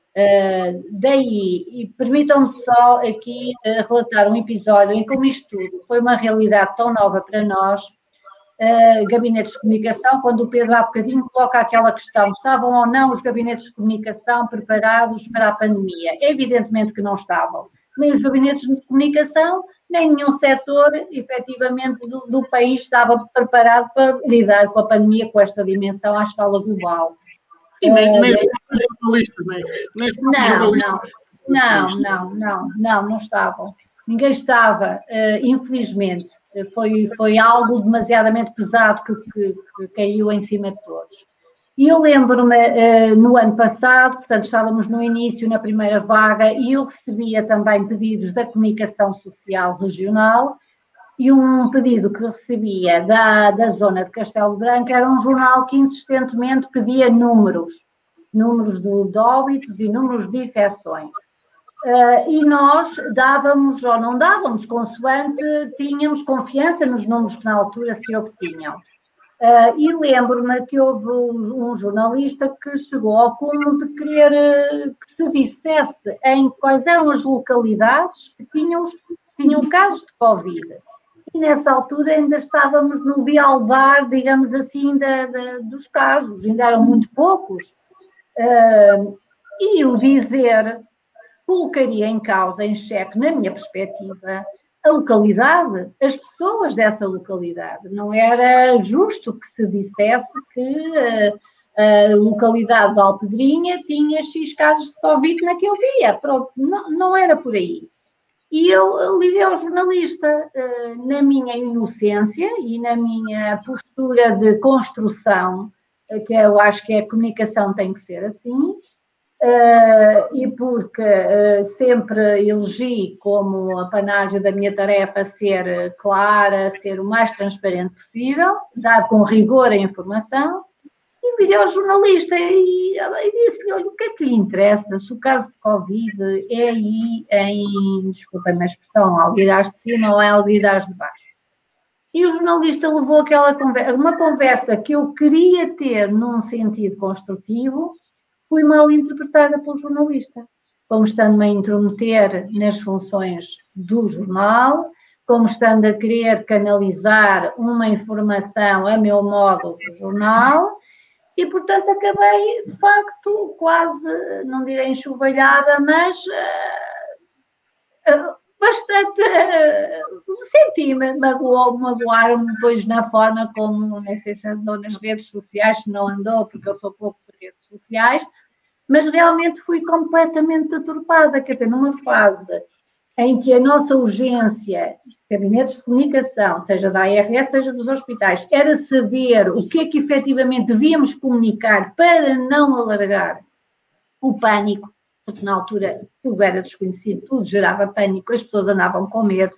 Daí, e permitam-me só aqui relatar um episódio em como isto tudo foi uma realidade tão nova para nós, gabinetes de comunicação, quando o Pedro há bocadinho coloca aquela questão, estavam ou não os gabinetes de comunicação preparados para a pandemia? Evidentemente que não estavam. Nem os gabinetes de comunicação, nem nenhum setor, efetivamente, do país estava preparado para lidar com a pandemia com esta dimensão à escala global. Sim, nem os jornalistas, não estavam. Ninguém estava, infelizmente. Foi algo demasiadamente pesado que caiu em cima de todos. E eu lembro-me, no ano passado, portanto, estávamos no início, na primeira vaga, e eu recebia também pedidos da comunicação social regional, e um pedido que recebia da zona de Castelo Branco era um jornal que insistentemente pedia números de óbitos e números de infecções. E nós dávamos ou não dávamos, consoante tínhamos confiança nos números que na altura se obtinham. E lembro-me que houve um jornalista que chegou ao cúmulo de querer que se dissesse em quais eram as localidades que tinham casos de Covid. E nessa altura ainda estávamos no dialbar, digamos assim, dos casos, ainda eram muito poucos. E o dizer colocaria em causa, em xeque, na minha perspectiva, a localidade, as pessoas dessa localidade. Não era justo que se dissesse que a localidade de Alpedrinha tinha X casos de Covid naquele dia. Não era por aí. E eu liguei ao jornalista, na minha inocência e na minha postura de construção, que eu acho que a comunicação tem que ser assim, e porque sempre elegi como apanágio da minha tarefa ser clara, ser o mais transparente possível, dar com rigor a informação, e virei ao jornalista e disse-lhe, olha, o que é que lhe interessa se o caso de Covid é aí em, desculpem-me a expressão, Alguidares de cima ou em Alguidares de baixo? E o jornalista levou aquela conversa, uma conversa que eu queria ter num sentido construtivo, fui mal interpretada pelo jornalista, como estando-me a intrometer nas funções do jornal, como estando a querer canalizar uma informação a meu modo do jornal, e portanto acabei, de facto, quase, não direi enxovalhada, mas bastante, senti-me, magoaram-me depois na forma como, nem sei se andou nas redes sociais, se não andou, porque eu sou pouco de redes sociais, mas realmente fui completamente deturpada, quer dizer, numa fase em que a nossa urgência, gabinetes de comunicação, seja da ARS, seja dos hospitais, era saber o que é que efetivamente devíamos comunicar para não alargar o pânico, porque na altura tudo era desconhecido, tudo gerava pânico, as pessoas andavam com medo.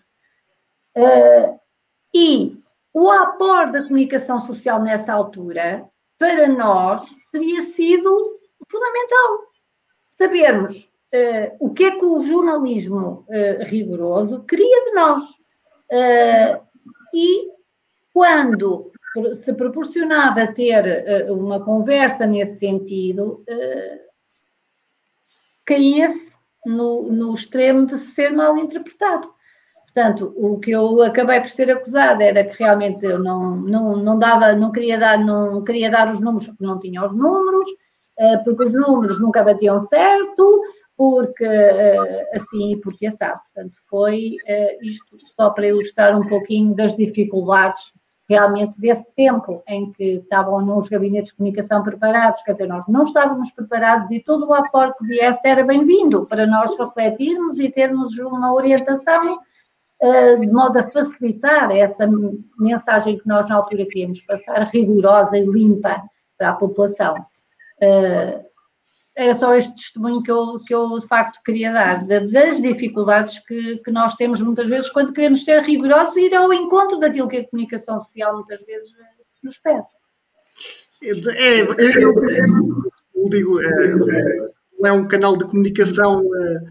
E o aporte da comunicação social nessa altura, para nós, teria sido fundamental. Sabermos o que é que o jornalismo rigoroso queria de nós. E quando se proporcionava ter uma conversa nesse sentido, caía-se no extremo de ser mal interpretado. Portanto, o que eu acabei por ser acusada era que realmente eu não queria dar os números porque não tinha os números, porque os números nunca batiam certo, porque porque assim e porque assado. Portanto, foi isto só para ilustrar um pouquinho das dificuldades realmente desse tempo em que estavam nos gabinetes de comunicação preparados, quer dizer, nós não estávamos preparados e todo o apoio que viesse era bem-vindo para nós refletirmos e termos uma orientação de modo a facilitar essa mensagem que nós na altura queríamos passar, rigorosa e limpa para a população. Era só este testemunho que eu de facto queria dar, das dificuldades que nós temos muitas vezes quando queremos ser rigorosos e ir ao encontro daquilo que a comunicação social muitas vezes nos pede. Eu digo, não é um canal de comunicação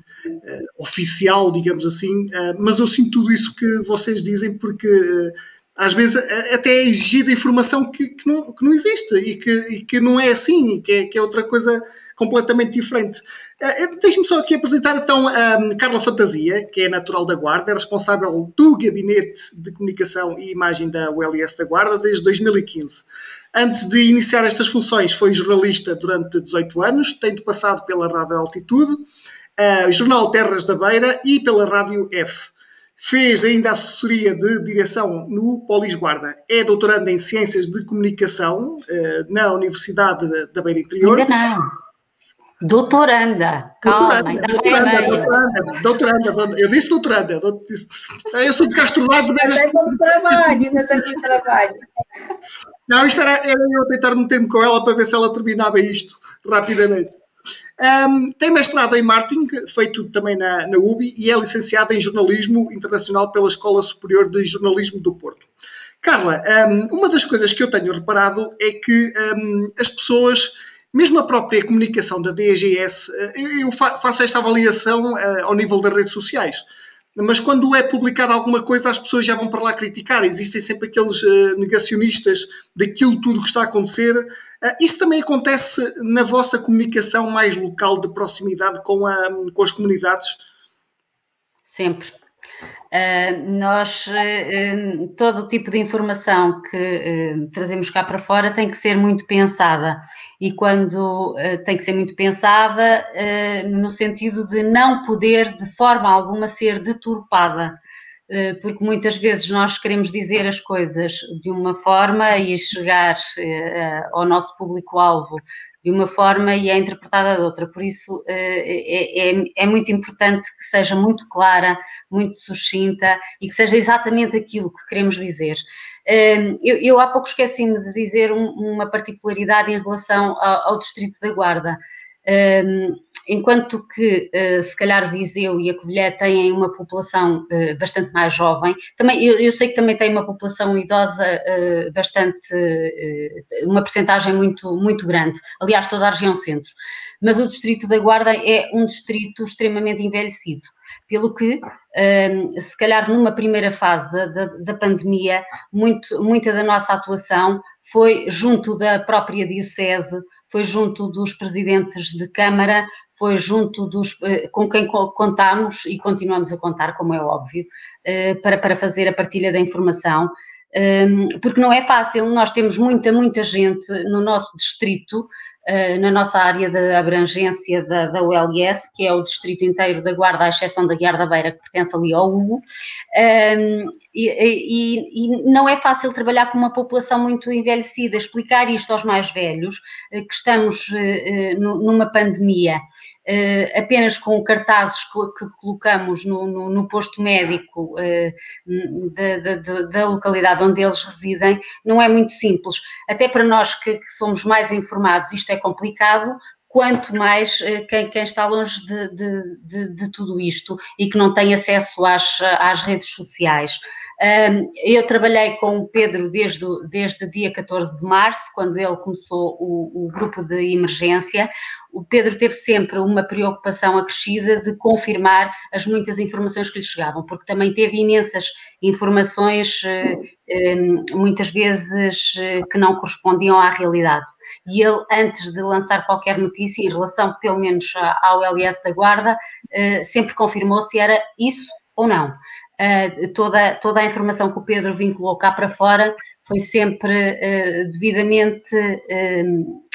oficial, digamos assim, mas eu sinto tudo isso que vocês dizem porque às vezes até é exigida informação que não existe e que não é assim, que é outra coisa completamente diferente. Deixe-me só aqui apresentar então a Carla Fantasia, que é natural da Guarda, é responsável do Gabinete de Comunicação e Imagem da ULS da Guarda desde 2015. Antes de iniciar estas funções foi jornalista durante 18 anos, tendo passado pela Rádio Altitude, Jornal Terras da Beira e pela Rádio F. Fez ainda assessoria de direção no Polis Guarda. É doutoranda em Ciências de Comunicação na Universidade da Beira Interior. Ainda não. Doutoranda. Calma, ainda doutoranda. Eu disse doutoranda. Eu sou de Castro Daire. Ainda tenho trabalho. Não, isto era eu tentar meter-me com ela para ver se ela terminava isto rapidamente. Tem mestrado em marketing, feito também na UBI, e é licenciada em jornalismo internacional pela Escola Superior de Jornalismo do Porto. Carla, uma das coisas que eu tenho reparado é que as pessoas, mesmo a própria comunicação da DGS, eu faço esta avaliação ao nível das redes sociais, mas quando é publicada alguma coisa as pessoas já vão para lá criticar, existem sempre aqueles negacionistas daquilo tudo que está a acontecer. Isso também acontece na vossa comunicação mais local, de proximidade com as comunidades? Sempre. Nós, todo o tipo de informação que trazemos cá para fora tem que ser muito pensada, e quando tem que ser muito pensada no sentido de não poder de forma alguma ser deturpada, porque muitas vezes nós queremos dizer as coisas de uma forma e chegar ao nosso público-alvo de uma forma e é interpretada de outra. Por isso é muito importante que seja muito clara, muito sucinta e que seja exatamente aquilo que queremos dizer. Eu há pouco esqueci-me de dizer uma particularidade em relação ao Distrito da Guarda. Enquanto que, se calhar, Viseu e a Covilhã têm uma população bastante mais jovem, também, eu sei que também tem uma população idosa bastante, uma percentagem muito grande, aliás, toda a região centro, mas o Distrito da Guarda é um distrito extremamente envelhecido, pelo que, se calhar, numa primeira fase da pandemia, muita da nossa atuação foi junto da própria Diocese, foi junto dos presidentes de Câmara, foi junto com quem contamos e continuamos a contar, como é óbvio, para fazer a partilha da informação, porque não é fácil. Nós temos muita gente no nosso distrito, na nossa área de abrangência da ULS, que é o distrito inteiro da Guarda, à exceção da Guiar da Beira, que pertence ali ao Hugo, e não é fácil trabalhar com uma população muito envelhecida, explicar isto aos mais velhos, que estamos numa pandemia, apenas com cartazes que colocamos no posto médico da localidade onde eles residem, não é muito simples. Até para nós que somos mais informados, isto é complicado, quanto mais quem está longe de tudo isto e que não tem acesso às redes sociais. Eu trabalhei com o Pedro desde dia 14 de março, quando ele começou o grupo de emergência. O Pedro teve sempre uma preocupação acrescida de confirmar as muitas informações que lhe chegavam, porque também teve imensas informações, muitas vezes, que não correspondiam à realidade. E ele, antes de lançar qualquer notícia, em relação, pelo menos, ao LS da Guarda, sempre confirmou se era isso ou não. Toda a informação que o Pedro vinculou cá para fora foi sempre devidamente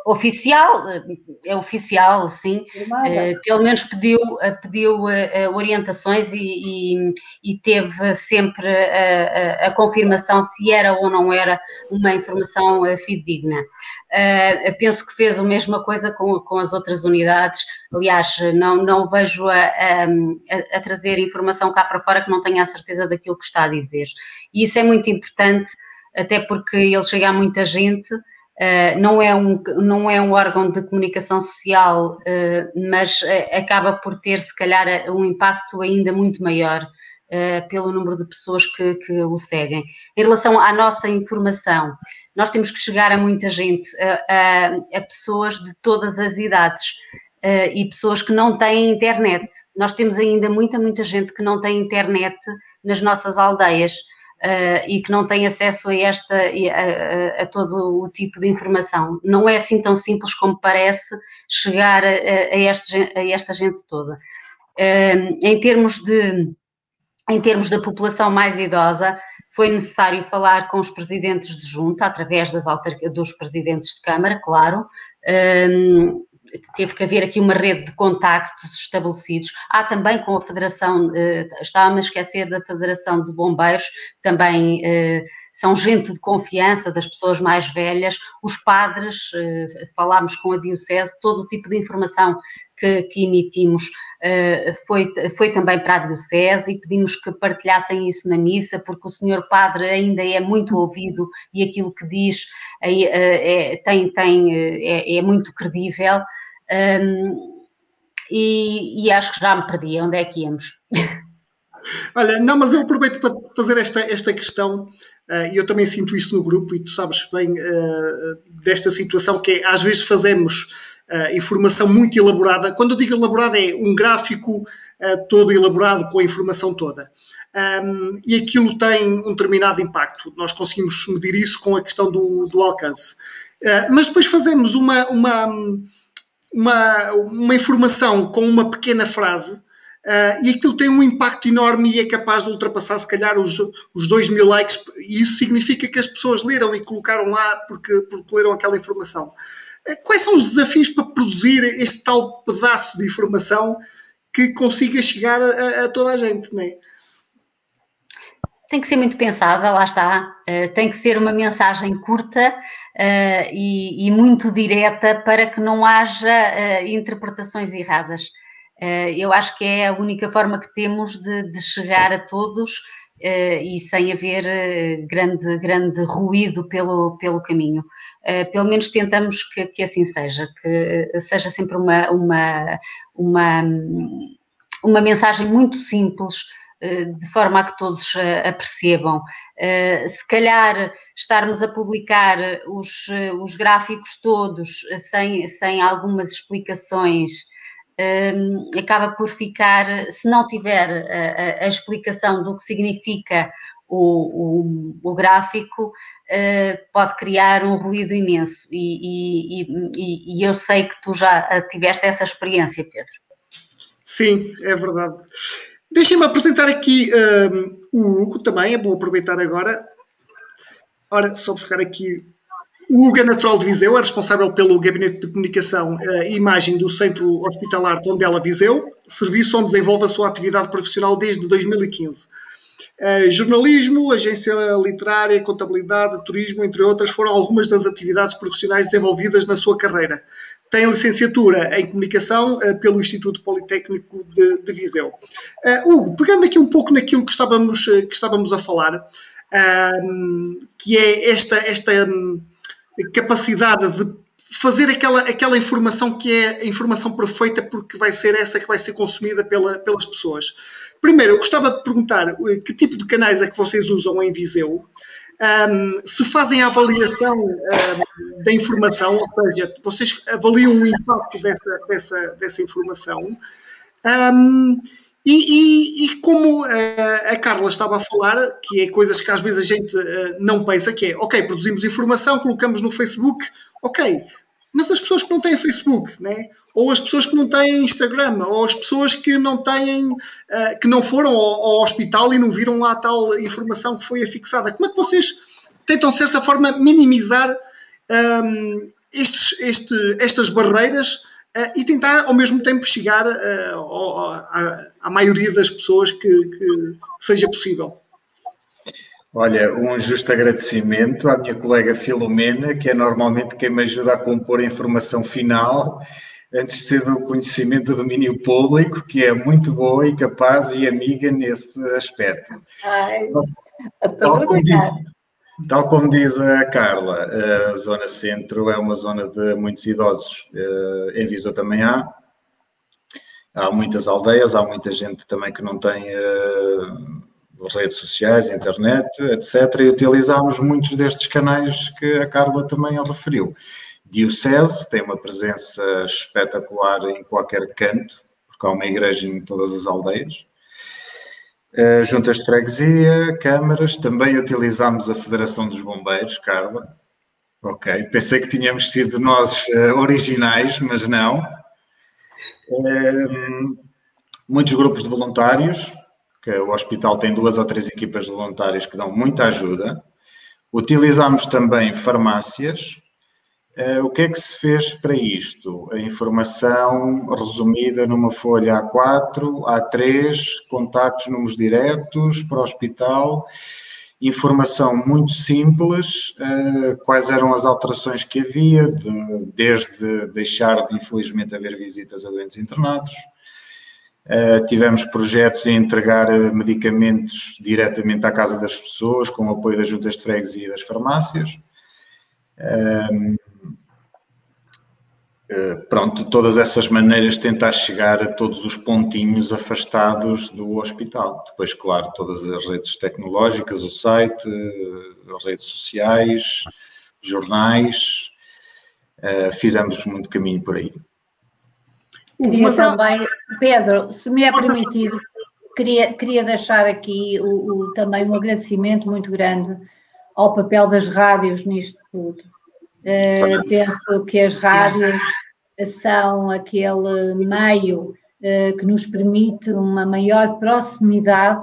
oficial, é oficial, sim, pelo menos pediu orientações e teve sempre a confirmação se era ou não era uma informação fidedigna. Penso que fez a mesma coisa com as outras unidades. Aliás, não vejo a trazer informação cá para fora que não tenha a certeza daquilo que está a dizer. E isso é muito importante, até porque ele chega a muita gente. Não é um órgão de comunicação social, mas acaba por ter, se calhar, um impacto ainda muito maior pelo número de pessoas que o seguem. Em relação à nossa informação, nós temos que chegar a muita gente, a pessoas de todas as idades e pessoas que não têm internet. Nós temos ainda muita gente que não tem internet nas nossas aldeias. E que não tem acesso a todo o tipo de informação. Não é assim tão simples como parece chegar a esta gente toda. Em termos da população mais idosa, foi necessário falar com os presidentes de junta, através dos presidentes de Câmara, claro. Teve que haver aqui uma rede de contactos estabelecidos. Há também com a Federação, estava-me a esquecer da Federação de Bombeiros, também são gente de confiança das pessoas mais velhas, os padres, falámos com a Diocese, todo o tipo de informação que emitimos foi também para a Diocese e pedimos que partilhassem isso na missa, porque o senhor padre ainda é muito ouvido e aquilo que diz é muito credível. E acho que já me perdi. Onde é que íamos? Olha, não, mas eu aproveito para fazer esta questão, e eu também sinto isso no grupo, e tu sabes bem desta situação, que é, às vezes fazemos informação muito elaborada. Quando eu digo elaborada, é um gráfico todo elaborado com a informação toda. E aquilo tem um determinado impacto. Nós conseguimos medir isso com a questão do alcance. Mas depois fazemos uma informação com uma pequena frase, e aquilo tem um impacto enorme e é capaz de ultrapassar, se calhar, os 2.000 likes, e isso significa que as pessoas leram e colocaram lá porque leram aquela informação. Quais são os desafios para produzir este tal pedaço de informação que consiga chegar a toda a gente, não é? Tem que ser muito pensada, lá está. Tem que ser uma mensagem curta e muito direta para que não haja interpretações erradas. Eu acho que é a única forma que temos de chegar a todos e sem haver grande ruído pelo caminho. Pelo menos tentamos que assim seja, que seja sempre uma mensagem muito simples, de forma a que todos a percebam. Se calhar estarmos a publicar os gráficos todos sem algumas explicações, acaba por ficar, se não tiver a explicação do que significa o gráfico, pode criar um ruído imenso e eu sei que tu já tiveste essa experiência, Pedro. Sim, é verdade. Deixem-me apresentar aqui o Hugo também, é bom aproveitar agora. Ora, só buscar aqui. O Hugo é natural de Viseu, é responsável pelo Gabinete de Comunicação e Imagem do Centro Hospitalar Tondela Viseu, serviço onde desenvolve a sua atividade profissional desde 2015. Jornalismo, agência literária, contabilidade, turismo, entre outras, foram algumas das atividades profissionais desenvolvidas na sua carreira. Tem licenciatura em Comunicação pelo Instituto Politécnico de Viseu. Hugo, pegando aqui um pouco naquilo que estávamos a falar, que é esta capacidade de fazer aquela informação que é a informação perfeita, porque vai ser essa que vai ser consumida pelas pessoas. Primeiro, eu gostava de perguntar que tipo de canais é que vocês usam em Viseu, se fazem a avaliação da informação, ou seja, vocês avaliam o impacto dessa informação, e como a Carla estava a falar, que é coisas que às vezes a gente não pensa, que é, ok, produzimos informação, colocamos no Facebook, ok, mas as pessoas que não têm Facebook, né? Ou as pessoas que não têm Instagram, ou as pessoas que não têm, que não foram ao hospital e não viram lá a tal informação que foi afixada. Como é que vocês tentam, de certa forma, minimizar estas barreiras e tentar, ao mesmo tempo, chegar à maioria das pessoas que seja possível. Olha, um justo agradecimento à minha colega Filomena, que é normalmente quem me ajuda a compor a informação final, antes de ser do conhecimento do domínio público, que é muito boa e capaz e amiga nesse aspecto. Tal como diz a Carla, a zona centro é uma zona de muitos idosos. Em Viseu também há muitas aldeias, há muita gente também que não tem redes sociais, internet, etc. E utilizamos muitos destes canais que a Carla também referiu. Diocese tem uma presença espetacular em qualquer canto, porque há uma igreja em todas as aldeias. Juntas de freguesia, câmaras, também utilizamos a Federação dos Bombeiros, Carla. Ok, pensei que tínhamos sido nós originais, mas não. Muitos grupos de voluntários, que o hospital tem 2 ou 3 equipas de voluntários que dão muita ajuda. Utilizamos também farmácias. O que é que se fez para isto? A informação resumida numa folha A4, A3, contactos, números diretos para o hospital, informação muito simples, quais eram as alterações que havia, desde deixar de, infelizmente, haver visitas a doentes internados. Tivemos projetos em entregar medicamentos diretamente à casa das pessoas, com o apoio das juntas de freguesia e das farmácias. Pronto, todas essas maneiras de tentar chegar a todos os pontinhos afastados do hospital. Depois, claro, todas as redes tecnológicas, o site, as redes sociais, jornais, fizemos muito caminho por aí. Queria também, Pedro, se me é permitido, queria deixar aqui também um agradecimento muito grande ao papel das rádios nisto tudo. Penso que as rádios são aquele meio que nos permite uma maior proximidade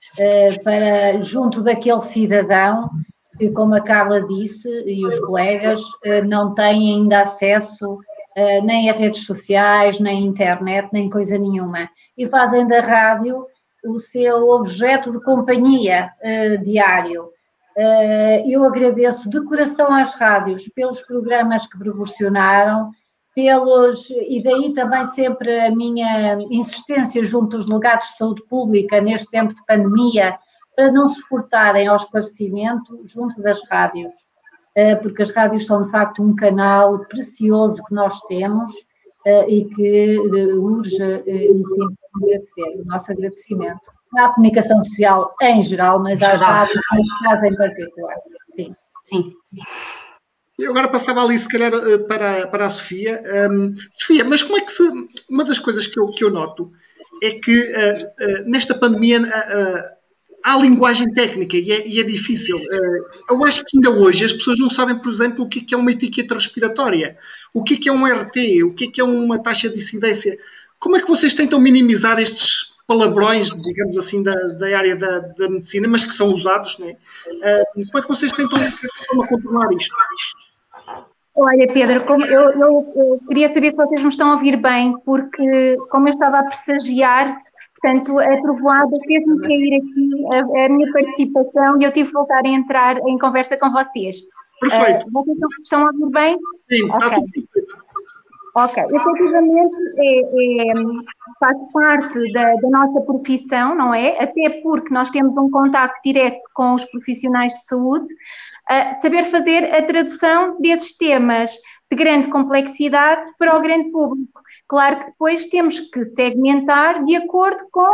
para junto daquele cidadão que, como a Carla disse, e os colegas, não têm ainda acesso nem a redes sociais, nem a internet, nem coisa nenhuma. E fazem da rádio o seu objeto de companhia diário. Eu agradeço de coração às rádios pelos programas que proporcionaram, e daí também sempre a minha insistência junto dos delegados de saúde pública neste tempo de pandemia, para não se furtarem ao esclarecimento junto das rádios, porque as rádios são de facto um canal precioso que nós temos e que urge e sempre agradecer, o nosso agradecimento à comunicação social em geral, mas às rádios neste caso em particular. Sim. Sim. Eu agora passava ali, se calhar, para a Sofia. Sofia, mas como é que uma das coisas que eu noto é que nesta pandemia há linguagem técnica e é difícil. Eu acho que ainda hoje as pessoas não sabem, por exemplo, o que é uma etiqueta respiratória, o que é um RT, o que é uma taxa de incidência. Como é que vocês tentam minimizar estes palavrões, digamos assim, da área da medicina, mas que são usados, não é? Como é que vocês tentam controlar isto? Olha, Pedro, eu queria saber se vocês me estão a ouvir bem, porque como eu estava a pressagiar, portanto, a trovoada fez-me cair aqui a minha participação e eu tive que voltar a entrar em conversa com vocês. Perfeito. Vocês estão a ouvir bem? Sim, okay. Está tudo perfeito. Ok, efetivamente faz parte da nossa profissão, não é? Até porque nós temos um contacto direto com os profissionais de saúde, saber fazer a tradução desses temas de grande complexidade para o grande público. Claro que depois temos que segmentar de acordo com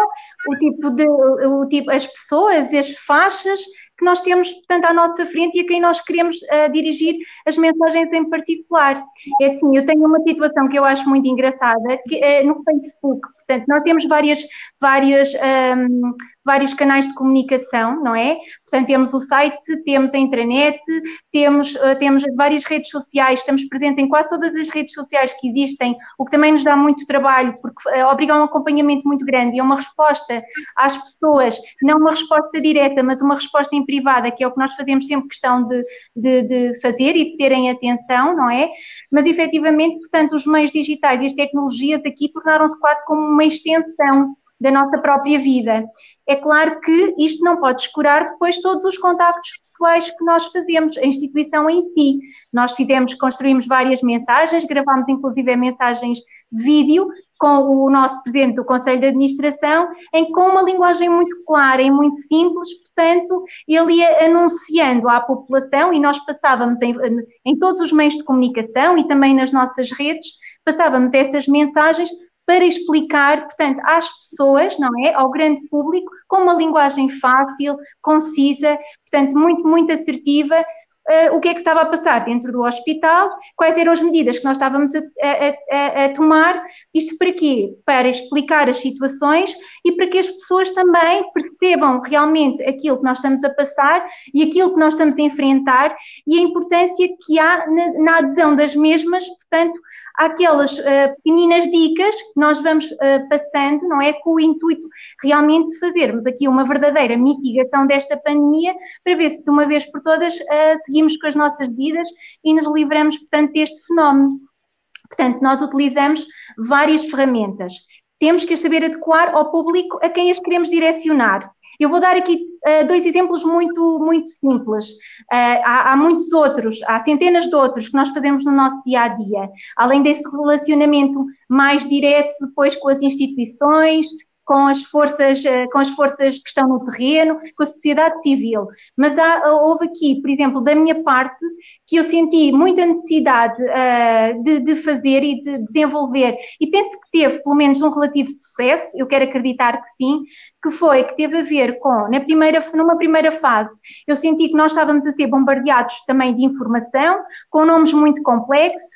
o tipo as pessoas, as faixas que nós temos, portanto, à nossa frente e a quem nós queremos dirigir as mensagens em particular. É assim, eu tenho uma situação que eu acho muito engraçada, que no Facebook, portanto, nós temos várias vários canais de comunicação, não é? Portanto, temos o site, temos a intranet, temos várias redes sociais, estamos presentes em quase todas as redes sociais que existem, o que também nos dá muito trabalho, porque obriga a um acompanhamento muito grande e a uma resposta às pessoas, não uma resposta direta, mas uma resposta em privada, que é o que nós fazemos sempre questão de fazer e de terem atenção, não é? Mas, efetivamente, portanto, os meios digitais e as tecnologias aqui tornaram-se quase como uma extensão da nossa própria vida. É claro que isto não pode descurar depois todos os contactos pessoais que nós fazemos, a instituição em si. Nós construímos várias mensagens, gravámos inclusive mensagens de vídeo com o nosso presidente do Conselho de Administração, com uma linguagem muito clara e muito simples, portanto, ele ia anunciando à população e nós passávamos em todos os meios de comunicação e também nas nossas redes, passávamos essas mensagens para explicar, portanto, às pessoas, não é, ao grande público, com uma linguagem fácil, concisa, portanto, muito, muito assertiva, o que é que estava a passar dentro do hospital, quais eram as medidas que nós estávamos a tomar, isto para quê? Para explicar as situações e para que as pessoas também percebam realmente aquilo que nós estamos a passar e aquilo que nós estamos a enfrentar e a importância que há na adesão das mesmas, portanto, aquelas pequeninas dicas que nós vamos passando, não é? Com o intuito realmente de fazermos aqui uma verdadeira mitigação desta pandemia para ver se de uma vez por todas seguimos com as nossas vidas e nos livramos, portanto, deste fenómeno. Portanto, nós utilizamos várias ferramentas. Temos que as saber adequar ao público a quem as queremos direcionar. Eu vou dar aqui dois exemplos muito, muito simples. Há muitos outros, há centenas de outros que nós fazemos no nosso dia-a-dia. Além desse relacionamento mais direto depois com as instituições, com as forças que estão no terreno, com a sociedade civil. Mas houve aqui, por exemplo, da minha parte, que eu senti muita necessidade de fazer e de desenvolver, e penso que teve pelo menos um relativo sucesso, eu quero acreditar que sim, que teve a ver com, numa primeira fase, eu senti que nós estávamos a ser bombardeados também de informação, com nomes muito complexos,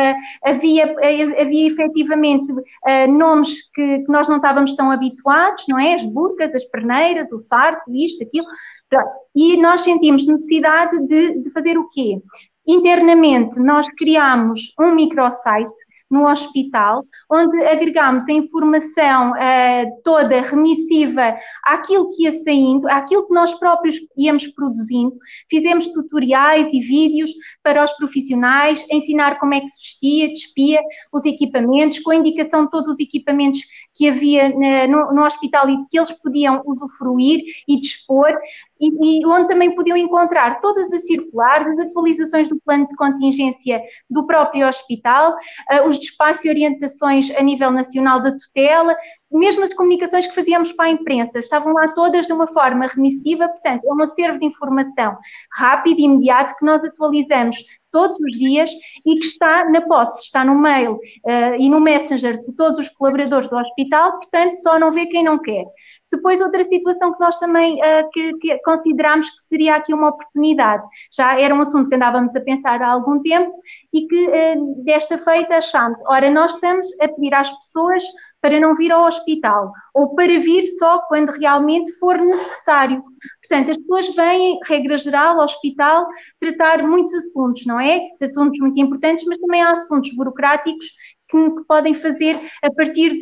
havia efetivamente nomes que nós não estávamos tão habituados, não é? As burcas, as perneiras, o farto, isto, aquilo, e nós sentimos necessidade de fazer o quê? Internamente, nós criámos um microsite no hospital, onde agregámos a informação toda remissiva àquilo que ia saindo, àquilo que nós próprios íamos produzindo, fizemos tutoriais e vídeos para os profissionais, ensinar como é que se vestia, despia os equipamentos, com a indicação de todos os equipamentos que havia no hospital e que eles podiam usufruir e dispor, e onde também podiam encontrar todas as circulares, as atualizações do plano de contingência do próprio hospital, os despachos e orientações a nível nacional da tutela, mesmo as comunicações que fazíamos para a imprensa, estavam lá todas de uma forma remissiva, portanto, é um acervo de informação rápido e imediato que nós atualizamos todos os dias e que está na posse, está no mail e no Messenger de todos os colaboradores do hospital, portanto, só não vê quem não quer. Depois, outra situação que nós também que consideramos que seria aqui uma oportunidade, já era um assunto que andávamos a pensar há algum tempo e que desta feita achámos, ora, nós estamos a pedir às pessoas para não vir ao hospital ou para vir só quando realmente for necessário. Portanto, as pessoas vêm, regra geral, ao hospital tratar muitos assuntos, não é? Assuntos muito importantes, mas também há assuntos burocráticos que podem fazer a partir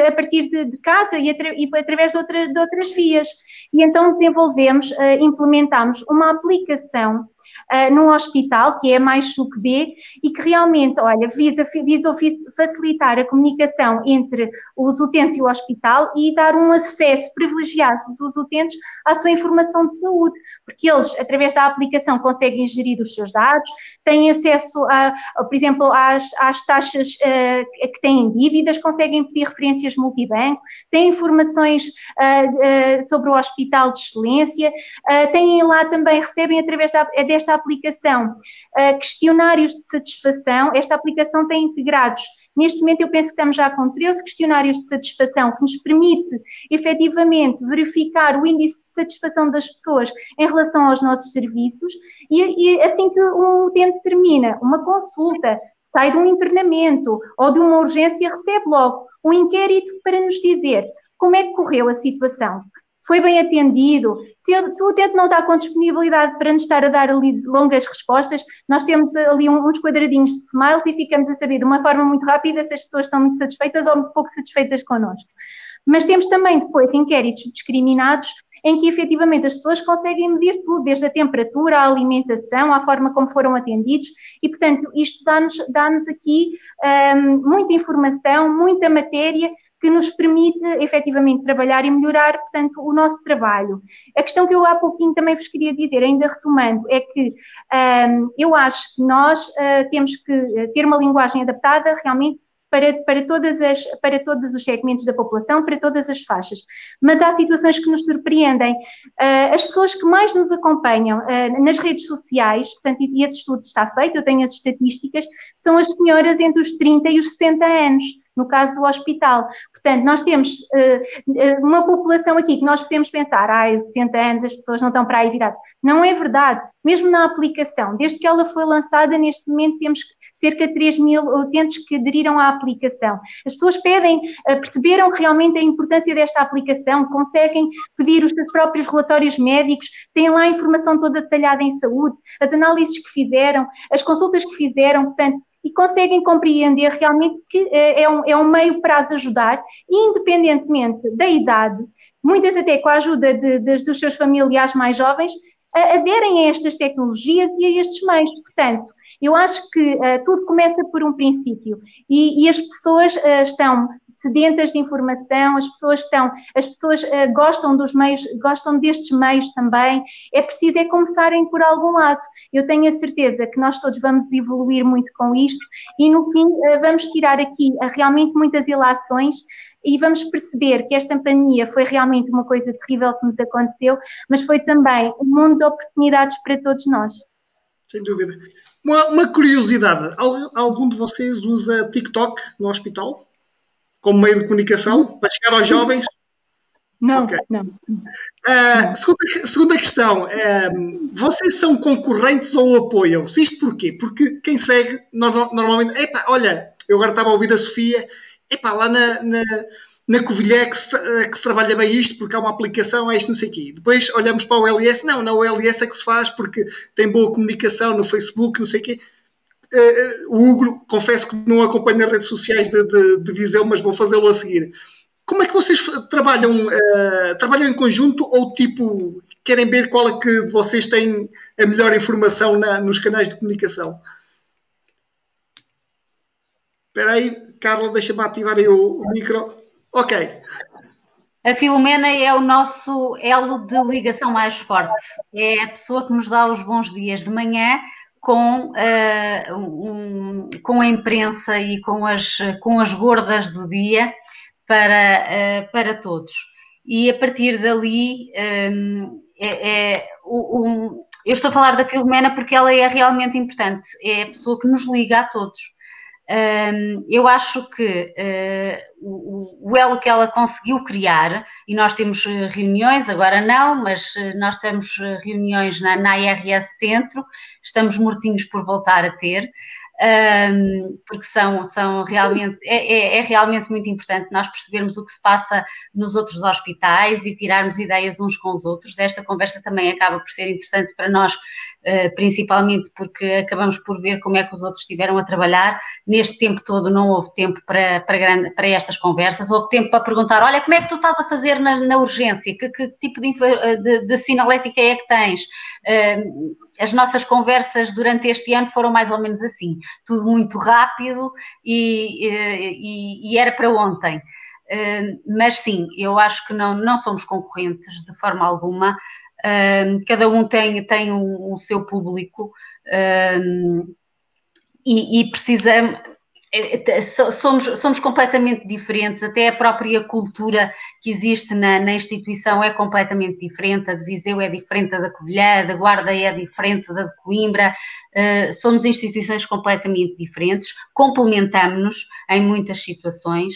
de casa e através de outras vias. E então implementamos uma aplicação num hospital, que é a MySucB, e que realmente, olha, visa facilitar a comunicação entre os utentes e o hospital e dar um acesso privilegiado dos utentes à sua informação de saúde, porque eles, através da aplicação, conseguem gerir os seus dados, têm acesso, por exemplo, às taxas que têm dívidas, conseguem pedir referências multibanco, têm informações sobre o hospital de excelência, têm lá também, recebem através desta aplicação questionários de satisfação. Esta aplicação tem integrados, neste momento eu penso que estamos já com 13 questionários de satisfação que nos permite efetivamente verificar o índice de satisfação das pessoas em relação aos nossos serviços e assim que um utente termina uma consulta, sai de um internamento ou de uma urgência, recebe logo um inquérito para nos dizer como é que correu a situação. foi bem atendido. Se o utente não está com disponibilidade para nos estar a dar ali longas respostas, nós temos ali uns quadradinhos de smiles e ficamos a saber de uma forma muito rápida se as pessoas estão muito satisfeitas ou muito pouco satisfeitas connosco. Mas temos também depois inquéritos discriminados em que efetivamente as pessoas conseguem medir tudo, desde a temperatura, a alimentação, à forma como foram atendidos e, portanto, isto dá-nos aqui muita informação, muita matéria que nos permite efetivamente trabalhar e melhorar, portanto, o nosso trabalho. A questão que eu há pouquinho também vos queria dizer, ainda retomando, é que eu acho que nós temos que ter uma linguagem adaptada realmente para todos os segmentos da população, para todas as faixas. Mas há situações que nos surpreendem. As pessoas que mais nos acompanham nas redes sociais, portanto, e esse estudo está feito, eu tenho as estatísticas, são as senhoras entre os 30 e os 60 anos, no caso do hospital. Portanto, nós temos uma população aqui que nós podemos pensar, 60 anos, as pessoas não estão para aí viradas. Não é verdade. Mesmo na aplicação, desde que ela foi lançada, neste momento temos cerca de 3.000 utentes que aderiram à aplicação. As pessoas perceberam realmente a importância desta aplicação, conseguem pedir os seus próprios relatórios médicos, têm lá a informação toda detalhada em saúde, as análises que fizeram, as consultas que fizeram, portanto, e conseguem compreender realmente que é um meio para as ajudar, independentemente da idade, muitas até com a ajuda dos seus familiares mais jovens, aderem a estas tecnologias e a estes meios. Portanto, eu acho que tudo começa por um princípio e as pessoas estão sedentas de informação, as pessoas gostam dos meios, gostam destes meios também. É preciso começarem por algum lado. Eu tenho a certeza que nós todos vamos evoluir muito com isto e no fim vamos tirar aqui realmente muitas ilações e vamos perceber que esta pandemia foi realmente uma coisa terrível que nos aconteceu, mas foi também um mundo de oportunidades para todos nós. Sem dúvida. Uma curiosidade, algum de vocês usa TikTok no hospital? Como meio de comunicação? Para chegar aos jovens? Não, okay. Não. Segunda questão, vocês são concorrentes ou apoiam? Se isto porquê? Porque quem segue, normalmente, olha, eu agora estava a ouvir a Sofia, lá na Covilhã que se trabalha bem isto, porque há uma aplicação, isto não sei o quê. Depois olhamos para o LS, não, na OLS é que se faz, porque tem boa comunicação no Facebook, não sei o quê. O Hugo, confesso que não acompanho as redes sociais de Viseu, mas vou fazê-lo a seguir. Como é que vocês trabalham? Trabalham em conjunto ou tipo, querem ver qual é que vocês têm a melhor informação nos canais de comunicação? Espera aí, Carla, deixa-me ativar aí o micro. Ok. A Filomena é o nosso elo de ligação mais forte. É a pessoa que nos dá os bons dias de manhã com a imprensa e com as gordas do dia para todos. E a partir dali, eu estou a falar da Filomena porque ela é realmente importante. É a pessoa que nos liga a todos. Eu acho que o elo que ela conseguiu criar, e nós temos reuniões, agora não, mas nós temos reuniões na IRS Centro, estamos mortinhos por voltar a ter, porque são realmente, é realmente muito importante nós percebermos o que se passa nos outros hospitais e tirarmos ideias uns com os outros. Esta conversa também acaba por ser interessante para nós, principalmente porque acabamos por ver como é que os outros estiveram a trabalhar. Neste tempo todo não houve tempo para estas conversas, houve tempo para perguntar, olha, como é que tu estás a fazer na urgência? Que tipo de sinalética é que tens? As nossas conversas durante este ano foram mais ou menos assim, tudo muito rápido e era para ontem. Mas sim, eu acho que não somos concorrentes de forma alguma. Cada um tem o seu público e precisamos. Somos completamente diferentes, até a própria cultura que existe na instituição é completamente diferente. A de Viseu é diferente da Covilhã, a da Guarda é diferente da de Coimbra. Somos instituições completamente diferentes, complementamos-nos em muitas situações.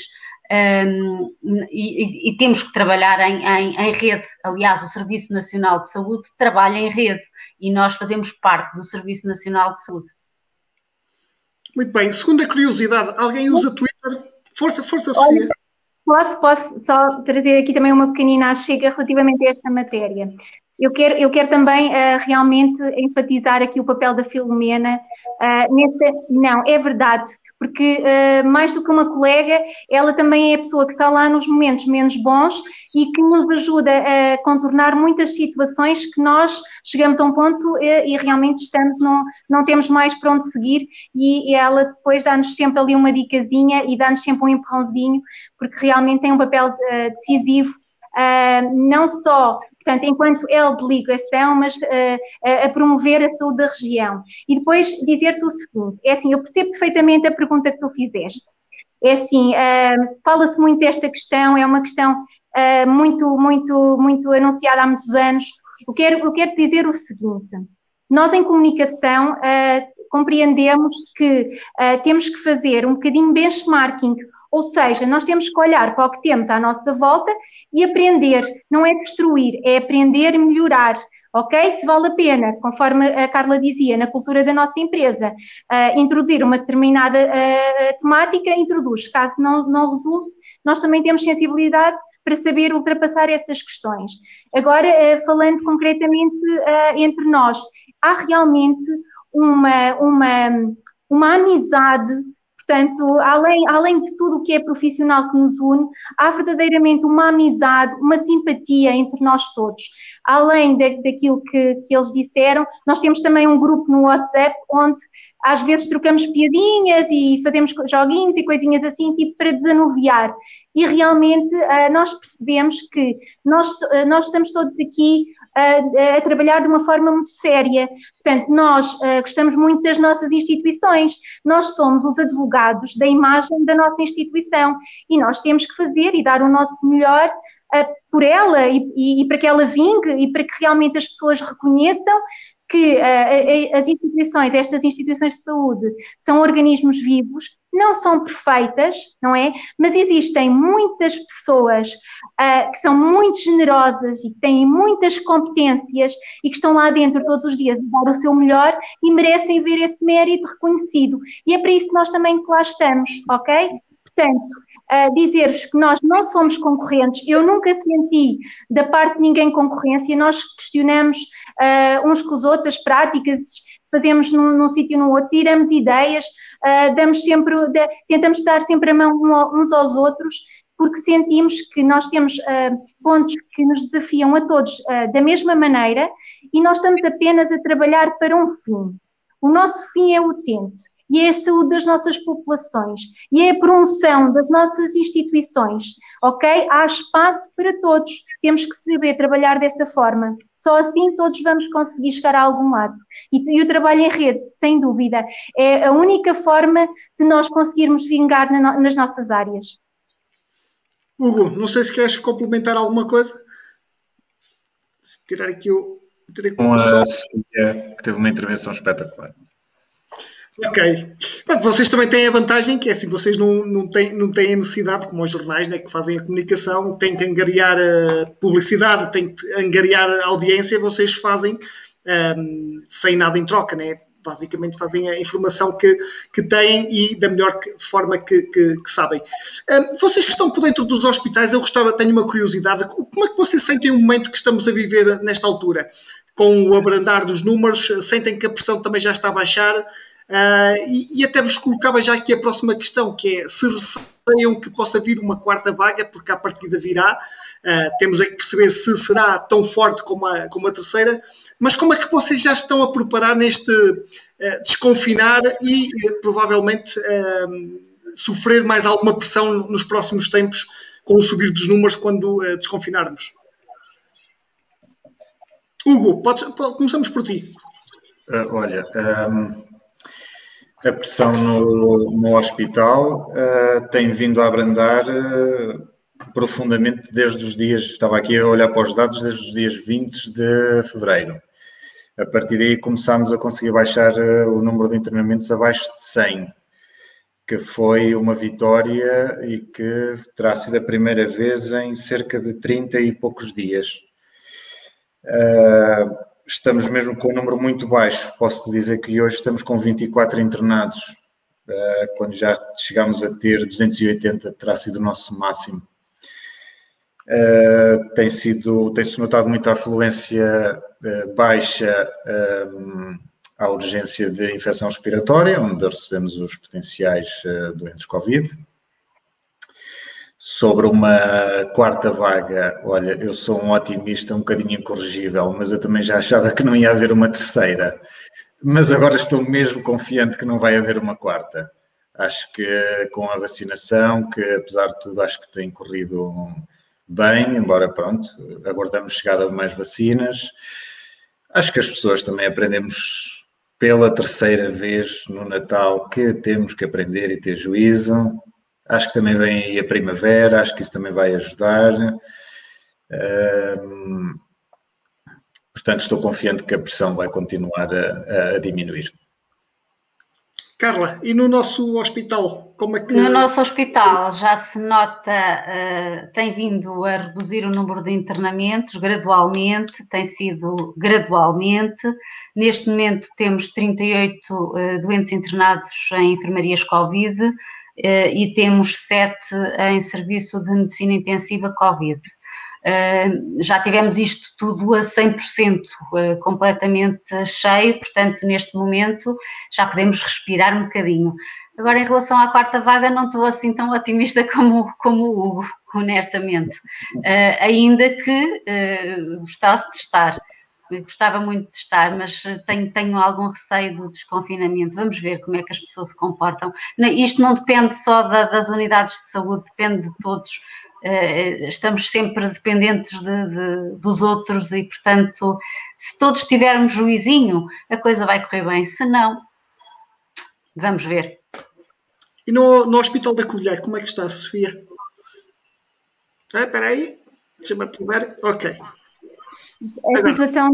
E temos que trabalhar em rede. Aliás, o Serviço Nacional de Saúde trabalha em rede e nós fazemos parte do Serviço Nacional de Saúde. Muito bem. Segunda curiosidade, alguém usa Twitter? Força, Sofia. Posso só trazer aqui também uma pequenina achega relativamente a esta matéria. Eu quero também realmente enfatizar aqui o papel da Filomena não, é verdade, porque mais do que uma colega, ela também é a pessoa que está lá nos momentos menos bons e que nos ajuda a contornar muitas situações que nós chegamos a um ponto e realmente não temos mais para onde seguir e ela depois dá-nos sempre ali uma dicasinha e dá-nos sempre um empurrãozinho, porque realmente tem um papel decisivo, não só, portanto, enquanto ela de ligação, mas a promover a saúde da região. E depois dizer-te o seguinte, é assim, eu percebo perfeitamente a pergunta que tu fizeste. É assim, fala-se muito desta questão, é uma questão muito anunciada há muitos anos. Eu quero te dizer o seguinte, nós em comunicação compreendemos que temos que fazer um bocadinho benchmarking, ou seja, nós temos que olhar para o que temos à nossa volta e aprender, não é destruir, é aprender e melhorar, ok? Se vale a pena, conforme a Carla dizia, na cultura da nossa empresa, introduzir uma determinada temática, introduz. Caso não resulte, nós também temos sensibilidade para saber ultrapassar essas questões. Agora, falando concretamente entre nós, há realmente uma amizade. Portanto, além de tudo o que é profissional que nos une, há verdadeiramente uma amizade, uma simpatia entre nós todos. Além daquilo que eles disseram, nós temos também um grupo no WhatsApp onde às vezes trocamos piadinhas e fazemos joguinhos e coisinhas assim, tipo para desanuviar. E realmente nós percebemos que nós estamos todos aqui a trabalhar de uma forma muito séria. Portanto, nós gostamos muito das nossas instituições, nós somos os advogados da imagem da nossa instituição e nós temos que fazer e dar o nosso melhor por ela e para que ela vingue e para que realmente as pessoas reconheçam que estas instituições de saúde são organismos vivos, não são perfeitas, não é? Mas existem muitas pessoas que são muito generosas e que têm muitas competências e que estão lá dentro todos os dias a dar o seu melhor e merecem ver esse mérito reconhecido. E é para isso que nós também lá estamos, ok? Portanto, dizer-vos que nós não somos concorrentes, eu nunca senti da parte de ninguém concorrência, nós questionamos uns com os outros as práticas, fazemos num sítio no outro, tiramos ideias, tentamos dar sempre a mão uns aos outros, porque sentimos que nós temos pontos que nos desafiam a todos da mesma maneira e nós estamos apenas a trabalhar para um fim. O nosso fim é utente. E é a saúde das nossas populações, e é a promoção das nossas instituições, ok? Há espaço para todos, temos que saber trabalhar dessa forma, só assim todos vamos conseguir chegar a algum lado. E o trabalho em rede, sem dúvida, é a única forma de nós conseguirmos vingar nas nossas áreas. Hugo, não sei se queres complementar alguma coisa. Se tirar aqui o... Com a Sofia, que teve uma intervenção espetacular. Ok. Pronto, vocês também têm a vantagem que é assim, vocês não têm a necessidade, como os jornais, né, que fazem a comunicação, têm que angariar a publicidade, têm que angariar a audiência, vocês fazem sem nada em troca, né? Basicamente fazem a informação que têm e da melhor forma que sabem. Vocês que estão por dentro dos hospitais, tenho uma curiosidade, como é que vocês sentem o momento que estamos a viver nesta altura? Com o abrandar dos números, sentem que a pressão também já está a baixar? E até vos colocava já aqui a próxima questão, que é se receiam que possa vir uma quarta vaga, porque à partida virá, temos é que perceber se será tão forte como a terceira, mas como é que vocês já estão a preparar neste desconfinar e provavelmente sofrer mais alguma pressão nos próximos tempos com o subir dos números quando desconfinarmos? Hugo, começamos por ti. Olha... A pressão no hospital tem vindo a abrandar profundamente desde os dias, estava aqui a olhar para os dados, desde os dias 20 de fevereiro. A partir daí começámos a conseguir baixar o número de internamentos abaixo de 100, que foi uma vitória e que terá sido a primeira vez em cerca de 30 e poucos dias. Estamos mesmo com um número muito baixo. Posso dizer que hoje estamos com 24 internados. Quando já chegámos a ter 280, terá sido o nosso máximo Tem-se notado muita afluência baixa à urgência de infecção respiratória, onde recebemos os potenciais doentes Covid. Sobre uma quarta vaga, olha, eu sou um otimista um bocadinho incorrigível, mas eu também já achava que não ia haver uma terceira. Mas agora estou mesmo confiante que não vai haver uma quarta. Acho que com a vacinação, que apesar de tudo acho que tem corrido bem, embora pronto, aguardamos chegada de mais vacinas. Acho que as pessoas também aprendemos pela terceira vez no Natal que temos que aprender e ter juízo. Acho que também vem aí a primavera, acho que isso também vai ajudar. Portanto, estou confiante que a pressão vai continuar a diminuir. Carla, e no nosso hospital, como é que... No nosso hospital já se nota, tem vindo a reduzir o número de internamentos gradualmente, tem sido gradualmente. Neste momento temos 38 doentes internados em enfermarias Covid e temos 7 em serviço de medicina intensiva Covid. Já tivemos isto tudo a 100%, completamente cheio, portanto, neste momento já podemos respirar um bocadinho. Agora, em relação à quarta vaga, não estou assim tão otimista como o Hugo, honestamente, ainda que gostasse de estar. Gostava muito de estar, mas tenho algum receio do desconfinamento. Vamos ver como é que as pessoas se comportam. Isto não depende só das unidades de saúde, depende de todos. Estamos sempre dependentes dos outros e, portanto, se todos tivermos juizinho, a coisa vai correr bem. Se não, vamos ver. E no Hospital da Covilhã, como é que está, Sofia? Espera aí, deixa-me ativar. Ok. A situação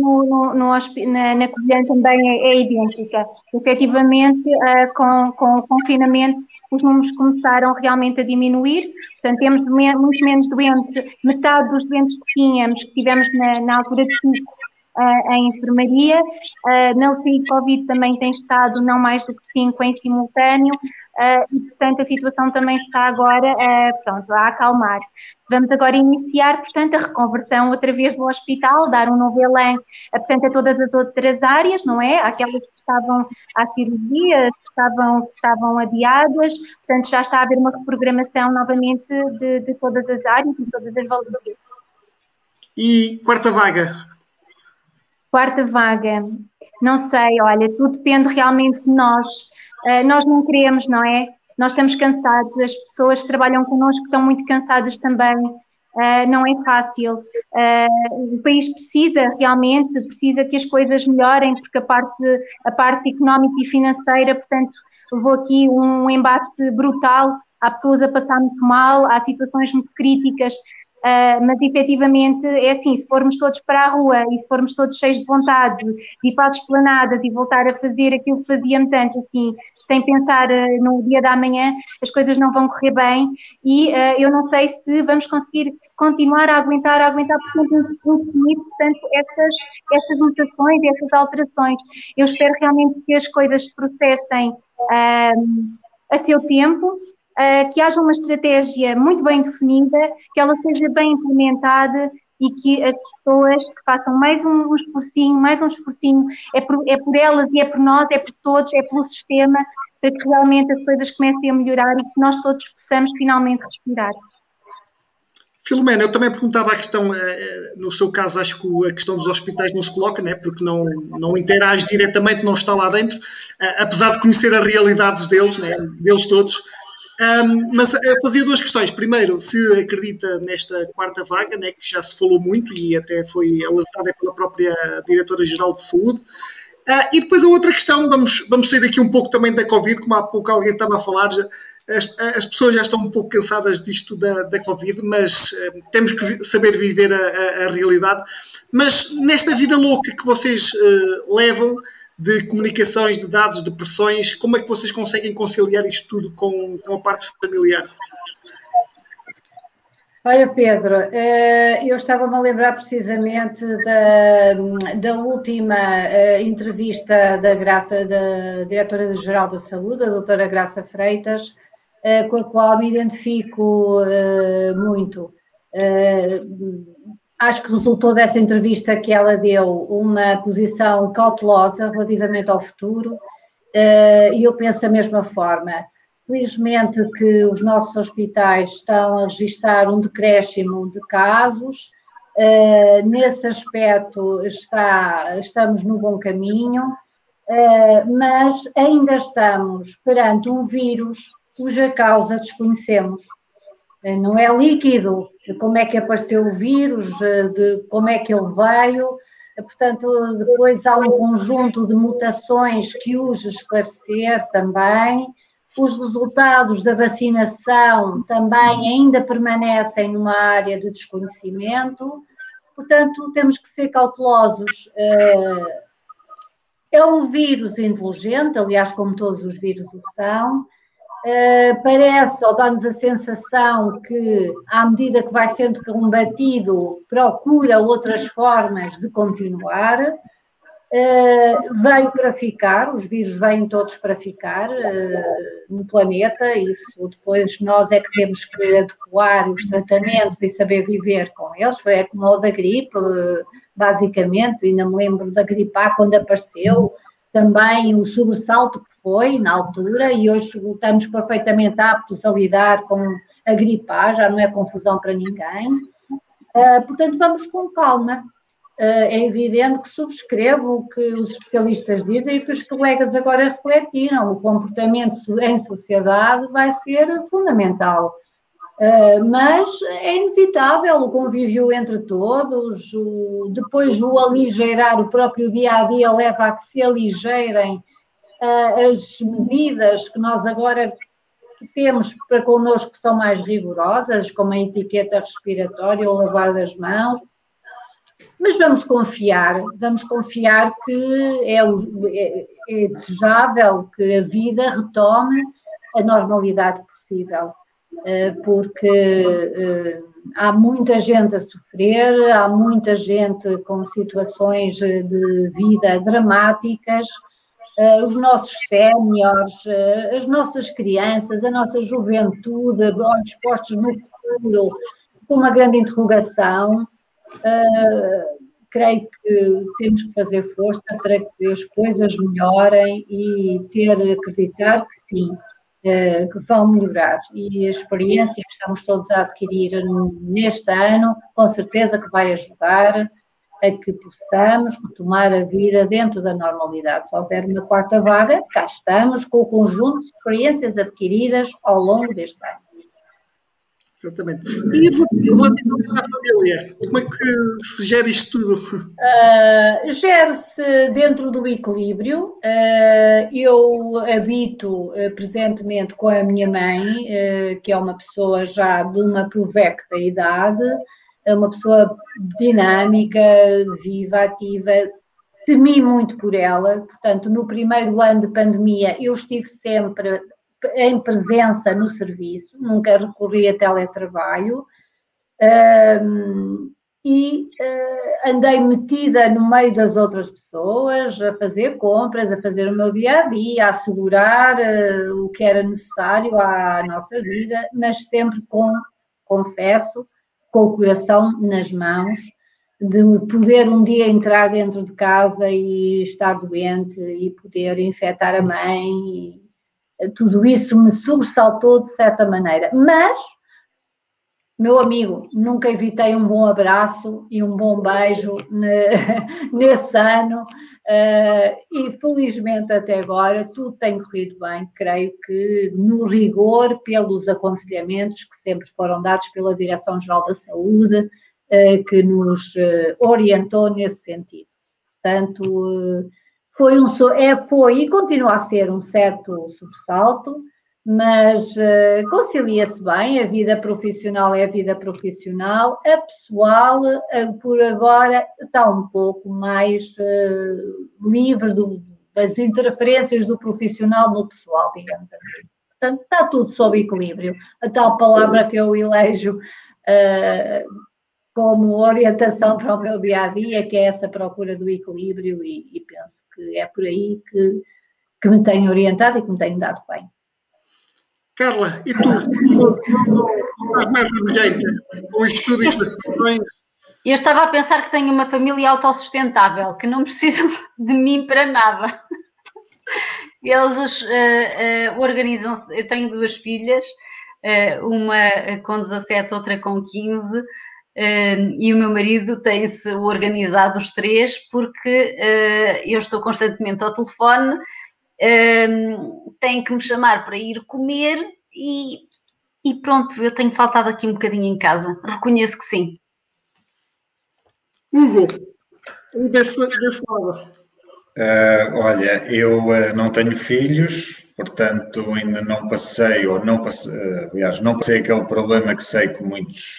na Covilhã também é idêntica. Efetivamente, com o confinamento, os números começaram realmente a diminuir, portanto temos muito menos doentes, metade dos doentes que tivemos na altura de pico em enfermaria. Na UTI Covid também tem estado não mais do que 5 em simultâneo, e portanto a situação também está agora a acalmar. Vamos agora iniciar, portanto, a reconversão outra vez do hospital, dar um novo elan, portanto, a todas as outras áreas, não é? Aquelas que estavam às cirurgias, que estavam adiadas, portanto, já está a haver uma reprogramação novamente de todas as áreas e todas as valências. E quarta vaga? Quarta vaga, não sei, olha, tudo depende realmente de nós. Nós não queremos, não é? Nós estamos cansados, as pessoas que trabalham connosco estão muito cansadas também, não é fácil. O país precisa que as coisas melhorem, porque a parte económica e financeira, portanto, levou aqui um embate brutal, há pessoas a passar muito mal, há situações muito críticas, mas efetivamente é assim, se formos todos para a rua e se formos todos cheios de vontade de ir para as esplanadas e voltar a fazer aquilo que fazíamos antes, assim, sem pensar no dia da manhã, as coisas não vão correr bem e eu não sei se vamos conseguir continuar a aguentar porque não definir, portanto, essas mutações, essas alterações. Eu espero realmente que as coisas se processem a seu tempo, que haja uma estratégia muito bem definida, que ela seja bem implementada e que as pessoas que façam mais um esforcinho, é por elas e é por nós, é por todos, é pelo sistema, para que realmente as coisas comecem a melhorar e que nós todos possamos finalmente respirar. Filomena, eu também perguntava a questão, no seu caso, acho que a questão dos hospitais não se coloca, né, porque não interage diretamente, não está lá dentro, apesar de conhecer as realidades deles, né, deles todos. Mas fazia duas questões. Primeiro, se acredita nesta quarta vaga, né, que já se falou muito e até foi alertada pela própria Diretora-Geral de Saúde. E depois a outra questão, vamos sair daqui um pouco também da Covid, como há pouco alguém estava a falar, as pessoas já estão um pouco cansadas disto da Covid, mas temos que saber viver a realidade. Mas nesta vida louca que vocês levam, de comunicações, de dados, de pressões, como é que vocês conseguem conciliar isto tudo com a parte familiar? Olha, Pedro, eu estava-me a lembrar precisamente da última entrevista da Diretora-Geral da Saúde, a doutora Graça Freitas, com a qual me identifico muito. Acho que resultou dessa entrevista que ela deu uma posição cautelosa relativamente ao futuro, e eu penso da mesma forma. Felizmente que os nossos hospitais estão a registrar um decréscimo de casos, nesse aspecto estamos no bom caminho, mas ainda estamos perante um vírus cuja causa desconhecemos. Não é líquido de como é que apareceu o vírus, de como é que ele veio, portanto, depois há um conjunto de mutações que urge esclarecer também. Os resultados da vacinação também ainda permanecem numa área de desconhecimento, portanto, temos que ser cautelosos. É um vírus inteligente, aliás, como todos os vírus o são. Parece, ou dá-nos a sensação que, à medida que vai sendo combatido, procura outras formas de continuar. Veio para ficar, os vírus vêm todos para ficar no planeta, isso depois nós é que temos que adequar os tratamentos e saber viver com eles. É como o da gripe, basicamente, ainda me lembro da gripe A quando apareceu, também o sobressalto que foi na altura, e hoje estamos perfeitamente aptos a lidar com a gripe A, já não é confusão para ninguém. Portanto, vamos com calma. É evidente que subscrevo o que os especialistas dizem e que os colegas agora refletiram. O comportamento em sociedade vai ser fundamental. Mas é inevitável o convívio entre todos, depois o aligeirar, o próprio dia-a-dia leva a que se aligeirem as medidas que nós agora temos para connosco que são mais rigorosas, como a etiqueta respiratória ou lavar das mãos. Mas vamos confiar que é desejável que a vida retome a normalidade possível, porque há muita gente a sofrer, há muita gente com situações de vida dramáticas, os nossos séniores, as nossas crianças, a nossa juventude, olhos postos no futuro, com uma grande interrogação. Creio que temos que fazer força para que as coisas melhorem e acreditar que sim, que vão melhorar. E a experiência que estamos todos a adquirir neste ano, com certeza que vai ajudar a que possamos retomar a vida dentro da normalidade. Se houver uma quarta vaga, cá estamos com o conjunto de experiências adquiridas ao longo deste ano. Exatamente. E relativamente à família, como é que se gera isto tudo? Gera-se dentro do equilíbrio. Eu habito presentemente com a minha mãe, que é uma pessoa já de uma provecta idade, uma pessoa dinâmica, viva, ativa. Temi muito por ela, portanto, no primeiro ano de pandemia eu estive sempre em presença no serviço, nunca recorri a teletrabalho, e andei metida no meio das outras pessoas, a fazer compras, a fazer o meu dia-a-dia, a assegurar o que era necessário à nossa vida, mas sempre confesso, com o coração nas mãos, de poder um dia entrar dentro de casa e estar doente e poder infectar a mãe. Tudo isso me sobressaltou de certa maneira, mas, meu amigo, nunca evitei um bom abraço e um bom beijo nesse ano, e felizmente até agora tudo tem corrido bem. Creio que no rigor, pelos aconselhamentos que sempre foram dados pela Direção-Geral da Saúde, que nos orientou nesse sentido. Portanto, foi e continua a ser um certo sobressalto, mas concilia-se bem, a vida profissional é a vida profissional, a pessoal, por agora, está um pouco mais livre das interferências do profissional no pessoal, digamos assim. Portanto, está tudo sob equilíbrio. A tal palavra que eu elejo como orientação para o meu dia-a-dia, que é essa procura do equilíbrio, e penso que é por aí que me tenho orientado e que me tenho dado bem. Carla, e tu? Não estás mais nojenta com isto tudo e com as questões? Eu estava a pensar que tenho uma família autossustentável, que não precisam de mim para nada. Eles organizam-se. Eu tenho 2 filhas, uma com 17, outra com 15, e o meu marido tem-se organizado os 3, porque eu estou constantemente ao telefone, tenho que me chamar para ir comer e pronto, eu tenho faltado aqui um bocadinho em casa, reconheço que sim. Hugo, desse lado. Olha, eu não tenho filhos, portanto ainda não passei, aliás, não passei aquele problema que sei que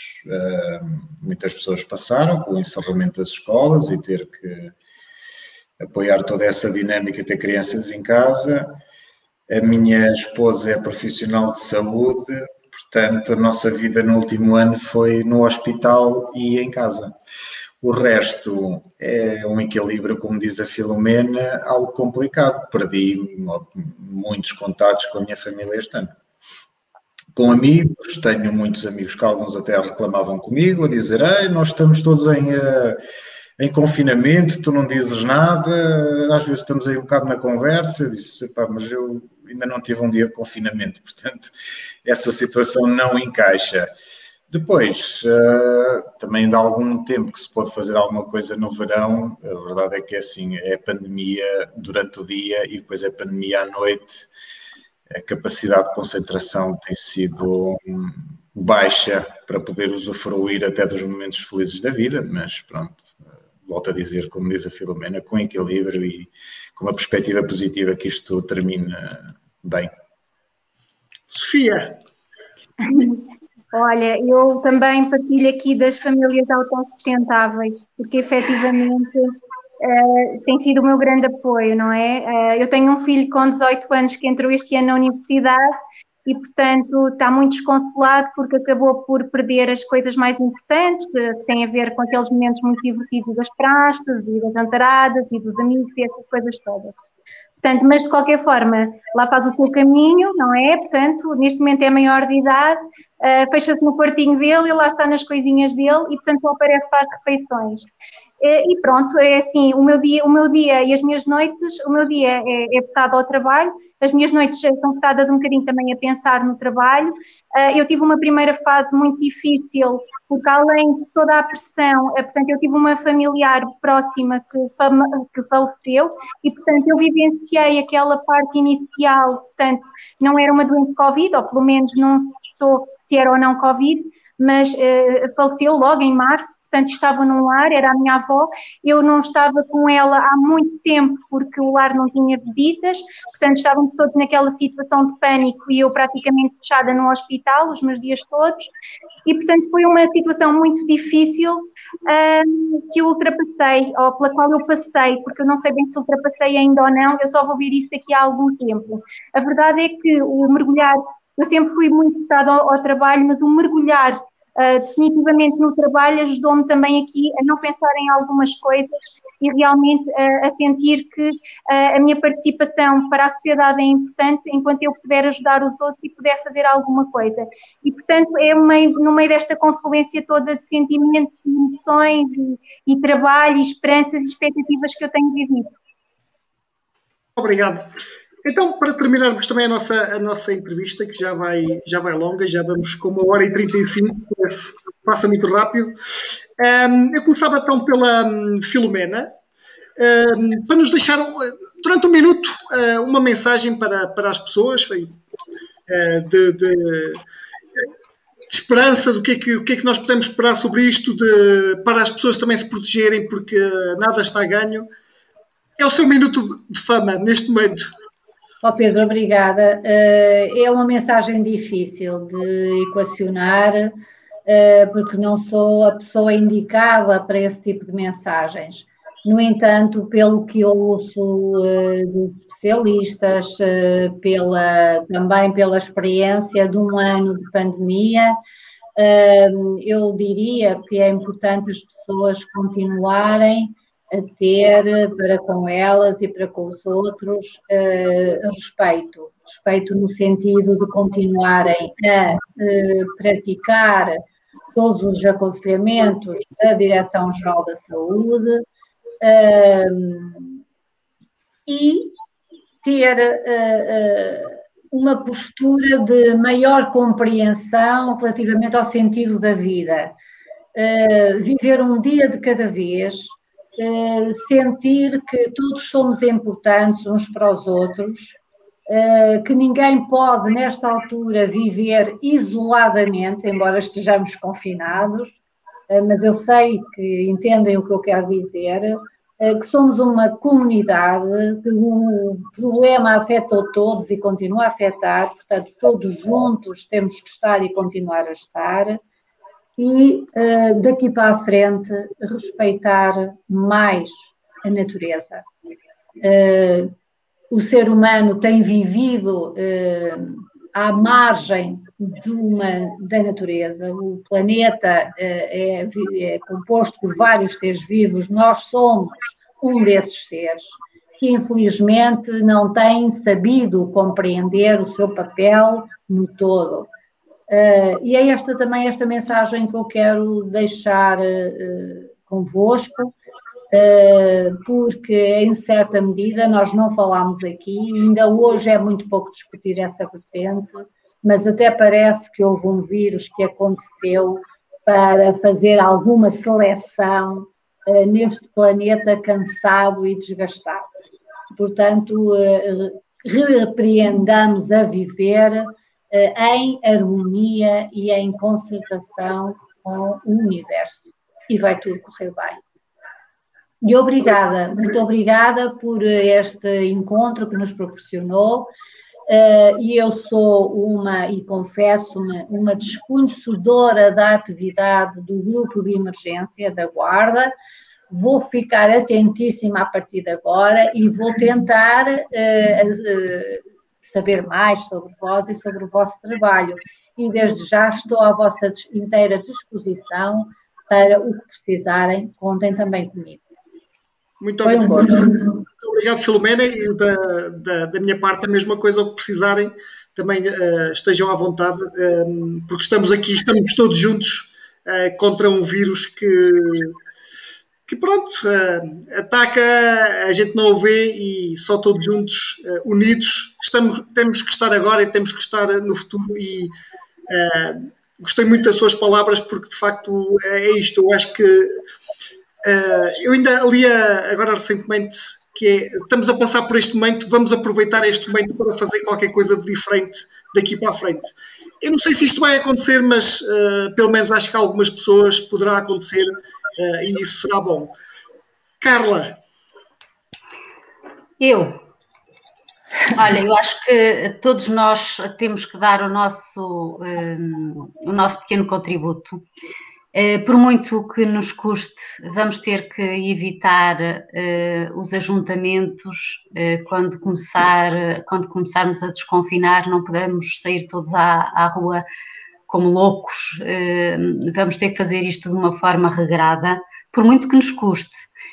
muitas pessoas passaram com o encerramento das escolas e ter que apoiar toda essa dinâmica, ter crianças em casa. A minha esposa é profissional de saúde, portanto a nossa vida no último ano foi no hospital e em casa. O resto é um equilíbrio, como diz a Filomena, algo complicado. Perdi muitos contatos com a minha família este ano. Com amigos, tenho muitos amigos que alguns até reclamavam comigo, a dizer: nós estamos todos em confinamento, tu não dizes nada, às vezes estamos aí um bocado na conversa. Eu disse: mas eu ainda não tive um dia de confinamento, portanto, essa situação não encaixa. Depois, também dá algum tempo que se pode fazer alguma coisa no verão. A verdade é que assim, é a pandemia durante o dia e depois é a pandemia à noite. A capacidade de concentração tem sido baixa para poder usufruir até dos momentos felizes da vida, mas pronto, volto a dizer, como diz a Filomena, com equilíbrio e com uma perspectiva positiva que isto termine bem. Sofia. Olha, eu também partilho aqui das famílias autossustentáveis, porque efetivamente tem sido o meu grande apoio, não é? Eu tenho um filho com 18 anos que entrou este ano na universidade e, portanto, está muito desconsolado porque acabou por perder as coisas mais importantes, que têm a ver com aqueles momentos muito divertidos das praças e das jantaradas e dos amigos e essas coisas todas. Portanto, mas de qualquer forma, lá faz o seu caminho, não é? Portanto, neste momento é maior de idade, fecha-se no quartinho dele e lá está nas coisinhas dele e, portanto, só aparece para as refeições. E pronto, é assim, o meu dia e as minhas noites, o meu dia é votado ao trabalho, as minhas noites são votadas um bocadinho também a pensar no trabalho. Eu tive uma primeira fase muito difícil, porque além de toda a pressão, portanto, eu tive uma familiar próxima que faleceu e, portanto, eu vivenciei aquela parte inicial, portanto, não era uma doença Covid, ou pelo menos não se testou se era ou não Covid, mas faleceu logo em março, portanto estava num lar, era a minha avó, eu não estava com ela há muito tempo porque o lar não tinha visitas, portanto estávamos todos naquela situação de pânico e eu praticamente fechada no hospital os meus dias todos e portanto foi uma situação muito difícil que eu ultrapassei, ou pela qual eu passei, porque eu não sei bem se ultrapassei ainda ou não, eu só vou ver isso daqui a algum tempo. A verdade é que o mergulhar, eu sempre fui muito dedicada ao trabalho, mas o mergulhar definitivamente no trabalho ajudou-me também aqui a não pensar em algumas coisas e realmente a sentir que a minha participação para a sociedade é importante enquanto eu puder ajudar os outros e puder fazer alguma coisa. E, portanto, é no meio desta confluência toda de sentimentos, emoções e trabalho, e esperanças e expectativas que eu tenho vivido. Obrigado. Então, para terminarmos também a nossa entrevista, que já vai longa, já vamos com 1h35, passa muito rápido. Eu começava então pela Filomena, para nos deixar, durante um minuto, uma mensagem para as pessoas de esperança, do que é que nós podemos esperar sobre isto, para as pessoas também se protegerem, porque nada está a ganho. É o seu minuto de fama neste momento. Pedro, obrigada. É uma mensagem difícil de equacionar, porque não sou a pessoa indicada para esse tipo de mensagens. No entanto, pelo que eu ouço de especialistas, também pela experiência de um ano de pandemia, eu diria que é importante as pessoas continuarem a ter para com elas e para com os outros respeito feito no sentido de continuarem a praticar todos os aconselhamentos da Direção-Geral da Saúde e ter uma postura de maior compreensão relativamente ao sentido da vida. Viver um dia de cada vez, sentir que todos somos importantes uns para os outros, que ninguém pode, nesta altura, viver isoladamente, embora estejamos confinados, mas eu sei que entendem o que eu quero dizer, que somos uma comunidade, que o problema afetou todos e continua a afetar, portanto, todos juntos temos que estar e continuar a estar, e daqui para a frente respeitar mais a natureza. O ser humano tem vivido à margem da natureza. O planeta é composto por vários seres vivos, nós somos um desses seres, que infelizmente não tem sabido compreender o seu papel no todo. E é também esta mensagem que eu quero deixar convosco, porque em certa medida nós não falámos aqui, ainda hoje é muito pouco discutir essa vertente, mas até parece que houve um vírus que aconteceu para fazer alguma seleção neste planeta cansado e desgastado. Portanto, repreendamos a viver em harmonia e em concertação com o universo. E vai tudo correr bem. E obrigada, muito obrigada por este encontro que nos proporcionou. E eu sou e confesso-me, uma desconhecedora da atividade do grupo de emergência da Guarda. Vou ficar atentíssima a partir de agora e vou tentar saber mais sobre vós e sobre o vosso trabalho. E desde já estou à vossa inteira disposição para o que precisarem, contem também comigo. Muito obrigado, Filomena, e da minha parte a mesma coisa, o que precisarem, também estejam à vontade, porque estamos aqui, estamos todos juntos contra um vírus que pronto, ataca, a gente não o vê e só todos juntos, unidos, temos que estar agora e temos que estar no futuro e gostei muito das suas palavras porque de facto é isto, eu acho que eu ainda lia agora recentemente que estamos a passar por este momento, vamos aproveitar este momento para fazer qualquer coisa de diferente daqui para a frente. Eu não sei se isto vai acontecer, mas pelo menos acho que algumas pessoas poderá acontecer e isso será bom. Carla. Olha, eu acho que todos nós temos que dar o nosso pequeno contributo. Por muito que nos custe, vamos ter que evitar os ajuntamentos quando começarmos a desconfinar, não podemos sair todos à rua como loucos, vamos ter que fazer isto de uma forma regrada, por muito que nos custe.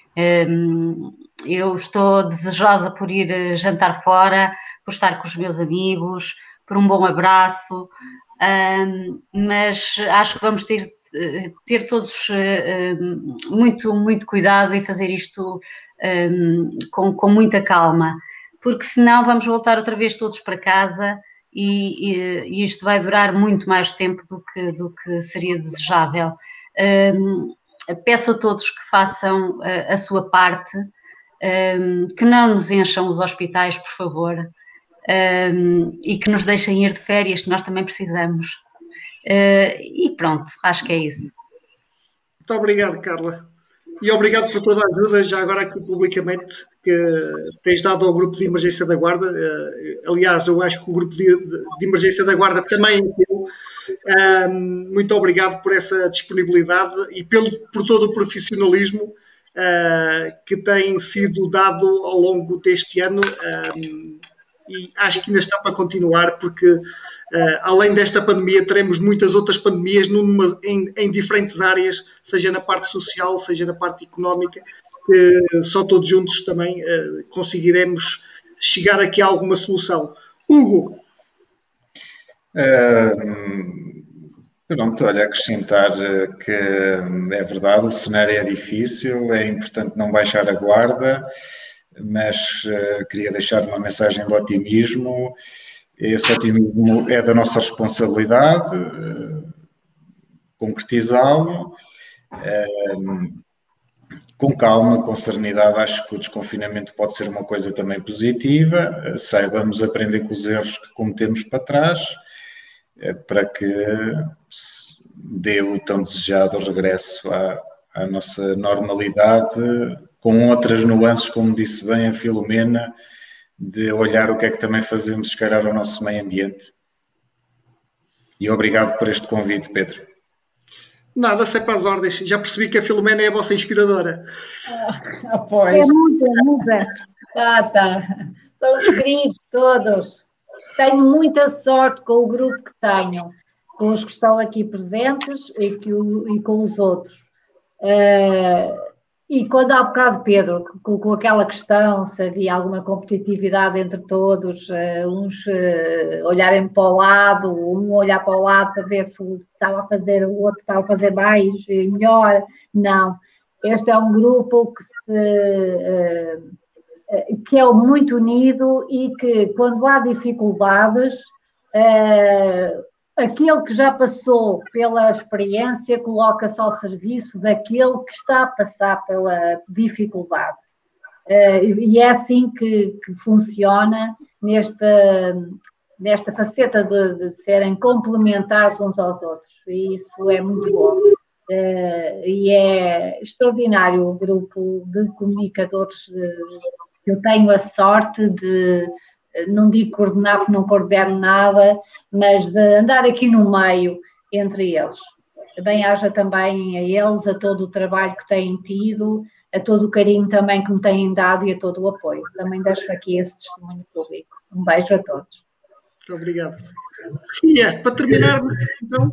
Eu estou desejosa por ir jantar fora, por estar com os meus amigos, por um bom abraço, mas acho que vamos ter todos muito cuidado e fazer isto com muita calma, porque senão vamos voltar outra vez todos para casa e isto vai durar muito mais tempo do que seria desejável. Peço a todos que façam a sua parte, que não nos encham os hospitais, por favor, e que nos deixem ir de férias, que nós também precisamos. E pronto, acho que é isso. Muito obrigado, Carla. E obrigado por toda a ajuda, já agora aqui publicamente, que tens dado ao grupo de emergência da Guarda. Aliás, eu acho que o grupo de emergência da Guarda também é teu. Muito obrigado por essa disponibilidade e por todo o profissionalismo que tem sido dado ao longo deste ano. E acho que ainda está para continuar, porque além desta pandemia teremos muitas outras pandemias em diferentes áreas, seja na parte social, seja na parte económica, que só todos juntos também conseguiremos chegar aqui a alguma solução. Hugo, Pronto, olha, acrescentar que é verdade, o cenário é difícil, é importante não baixar a guarda, mas queria deixar uma mensagem de otimismo. Esse otimismo é da nossa responsabilidade, concretizá-lo. Com calma, com serenidade, acho que o desconfinamento pode ser uma coisa também positiva. Saibamos aprender com os erros que cometemos para trás, para que dê o tão desejado regresso à nossa normalidade, com outras nuances, como disse bem a Filomena, de olhar o que é que também fazemos, se calhar, ao nosso meio ambiente. E obrigado por este convite, Pedro. Nada, sempre às ordens. Já percebi que a Filomena é a vossa inspiradora. Pois. É muda. Tá. São os queridos todos. Tenho muita sorte com o grupo que tenho, com os que estão aqui presentes e com os outros. E quando há bocado Pedro colocou aquela questão, se havia alguma competitividade entre todos, uns olharem para o lado, um olhar para o lado para ver se estava a fazer, o outro estava a fazer mais, melhor. Não. Este é um grupo que é muito unido e que, quando há dificuldades, aquele que já passou pela experiência coloca-se ao serviço daquele que está a passar pela dificuldade. E é assim que funciona nesta faceta de serem complementares uns aos outros. E isso é muito bom. E é extraordinário o grupo de comunicadores que eu tenho a sorte de, não digo coordenar porque não coordeno nada, mas de andar aqui no meio entre eles. Bem-haja também a eles, a todo o trabalho que têm tido, a todo o carinho também que me têm dado e a todo o apoio. Também deixo aqui esse testemunho público. Um beijo a todos. Muito obrigado. Sofia, para terminar, então...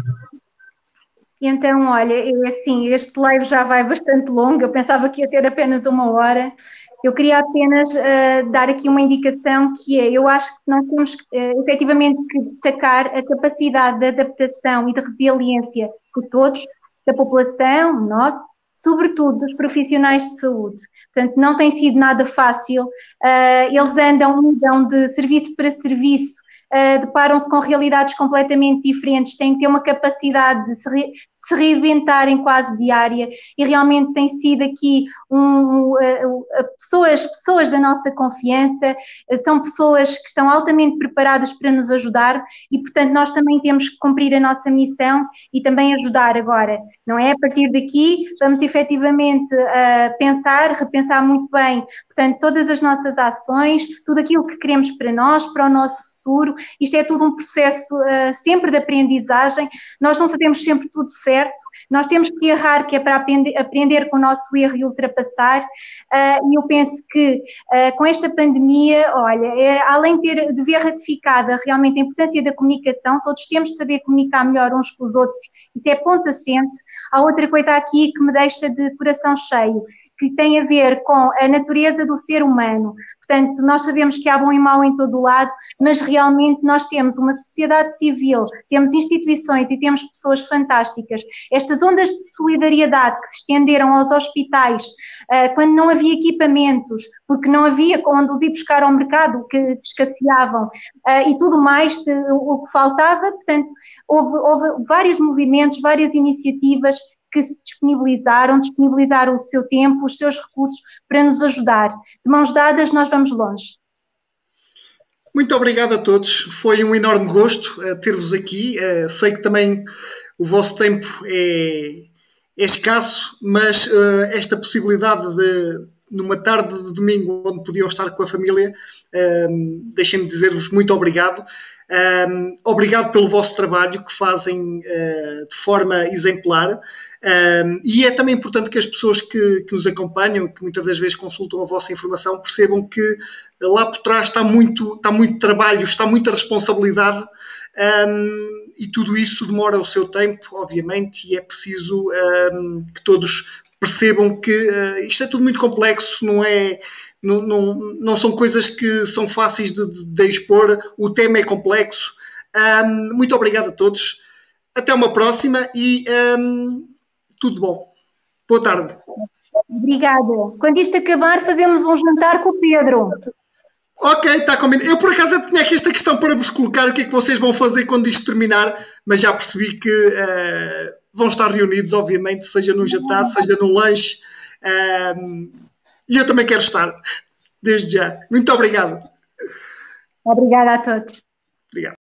Então, olha, assim, este live já vai bastante longo, eu pensava que ia ter apenas 1 hora. Eu queria apenas dar aqui uma indicação que é, eu acho que nós temos efetivamente que destacar a capacidade de adaptação e de resiliência de todos, da população, nós, sobretudo dos profissionais de saúde. Portanto, não tem sido nada fácil, eles mudam de serviço para serviço, deparam-se com realidades completamente diferentes, têm que ter uma capacidade de se reinventarem quase diária e realmente tem sido aqui pessoas da nossa confiança, são pessoas que estão altamente preparadas para nos ajudar e, portanto, nós também temos que cumprir a nossa missão e também ajudar agora, não é? A partir daqui vamos efetivamente repensar muito bem, portanto, todas as nossas ações, tudo aquilo que queremos para nós, para o nosso futuro. Isto é tudo um processo sempre de aprendizagem, nós não fazemos sempre tudo certo, nós temos que errar, que é para aprender com o nosso erro e ultrapassar, e eu penso que com esta pandemia, olha, além de ver ratificada realmente a importância da comunicação, todos temos de saber comunicar melhor uns com os outros, isso é ponto assente. Há outra coisa aqui que me deixa de coração cheio, que tem a ver com a natureza do ser humano. Portanto, nós sabemos que há bom e mau em todo o lado, mas realmente nós temos uma sociedade civil, temos instituições e temos pessoas fantásticas. Estas ondas de solidariedade que se estenderam aos hospitais, quando não havia equipamentos, porque não havia onde os ir buscar ao mercado, que escasseavam, e tudo mais, o que faltava, portanto, houve vários movimentos, várias iniciativas que se disponibilizaram o seu tempo, os seus recursos para nos ajudar. De mãos dadas, nós vamos longe. Muito obrigado a todos. Foi um enorme gosto ter-vos aqui. Sei que também o vosso tempo é escasso, mas esta possibilidade de, numa tarde de domingo, onde podiam estar com a família, deixem-me dizer-vos muito obrigado. Obrigado pelo vosso trabalho que fazem de forma exemplar, e é também importante que as pessoas que nos acompanham, que muitas das vezes consultam a vossa informação, percebam que lá por trás está muito trabalho, está muita responsabilidade, e tudo isso demora o seu tempo, obviamente, e é preciso que todos percebam que isto é tudo muito complexo, não são coisas que são fáceis de expor, o tema é complexo, Muito obrigado a todos. Até uma próxima e tudo bom. Boa tarde. Obrigada. Quando isto acabar, fazemos um jantar com o Pedro. Ok, está combinado. Eu, por acaso, tinha aqui esta questão para vos colocar o que é que vocês vão fazer quando isto terminar, mas já percebi que vão estar reunidos, obviamente, seja no jantar, seja no lanche. E eu também quero estar, desde já. Muito obrigado. Obrigada a todos. Obrigado.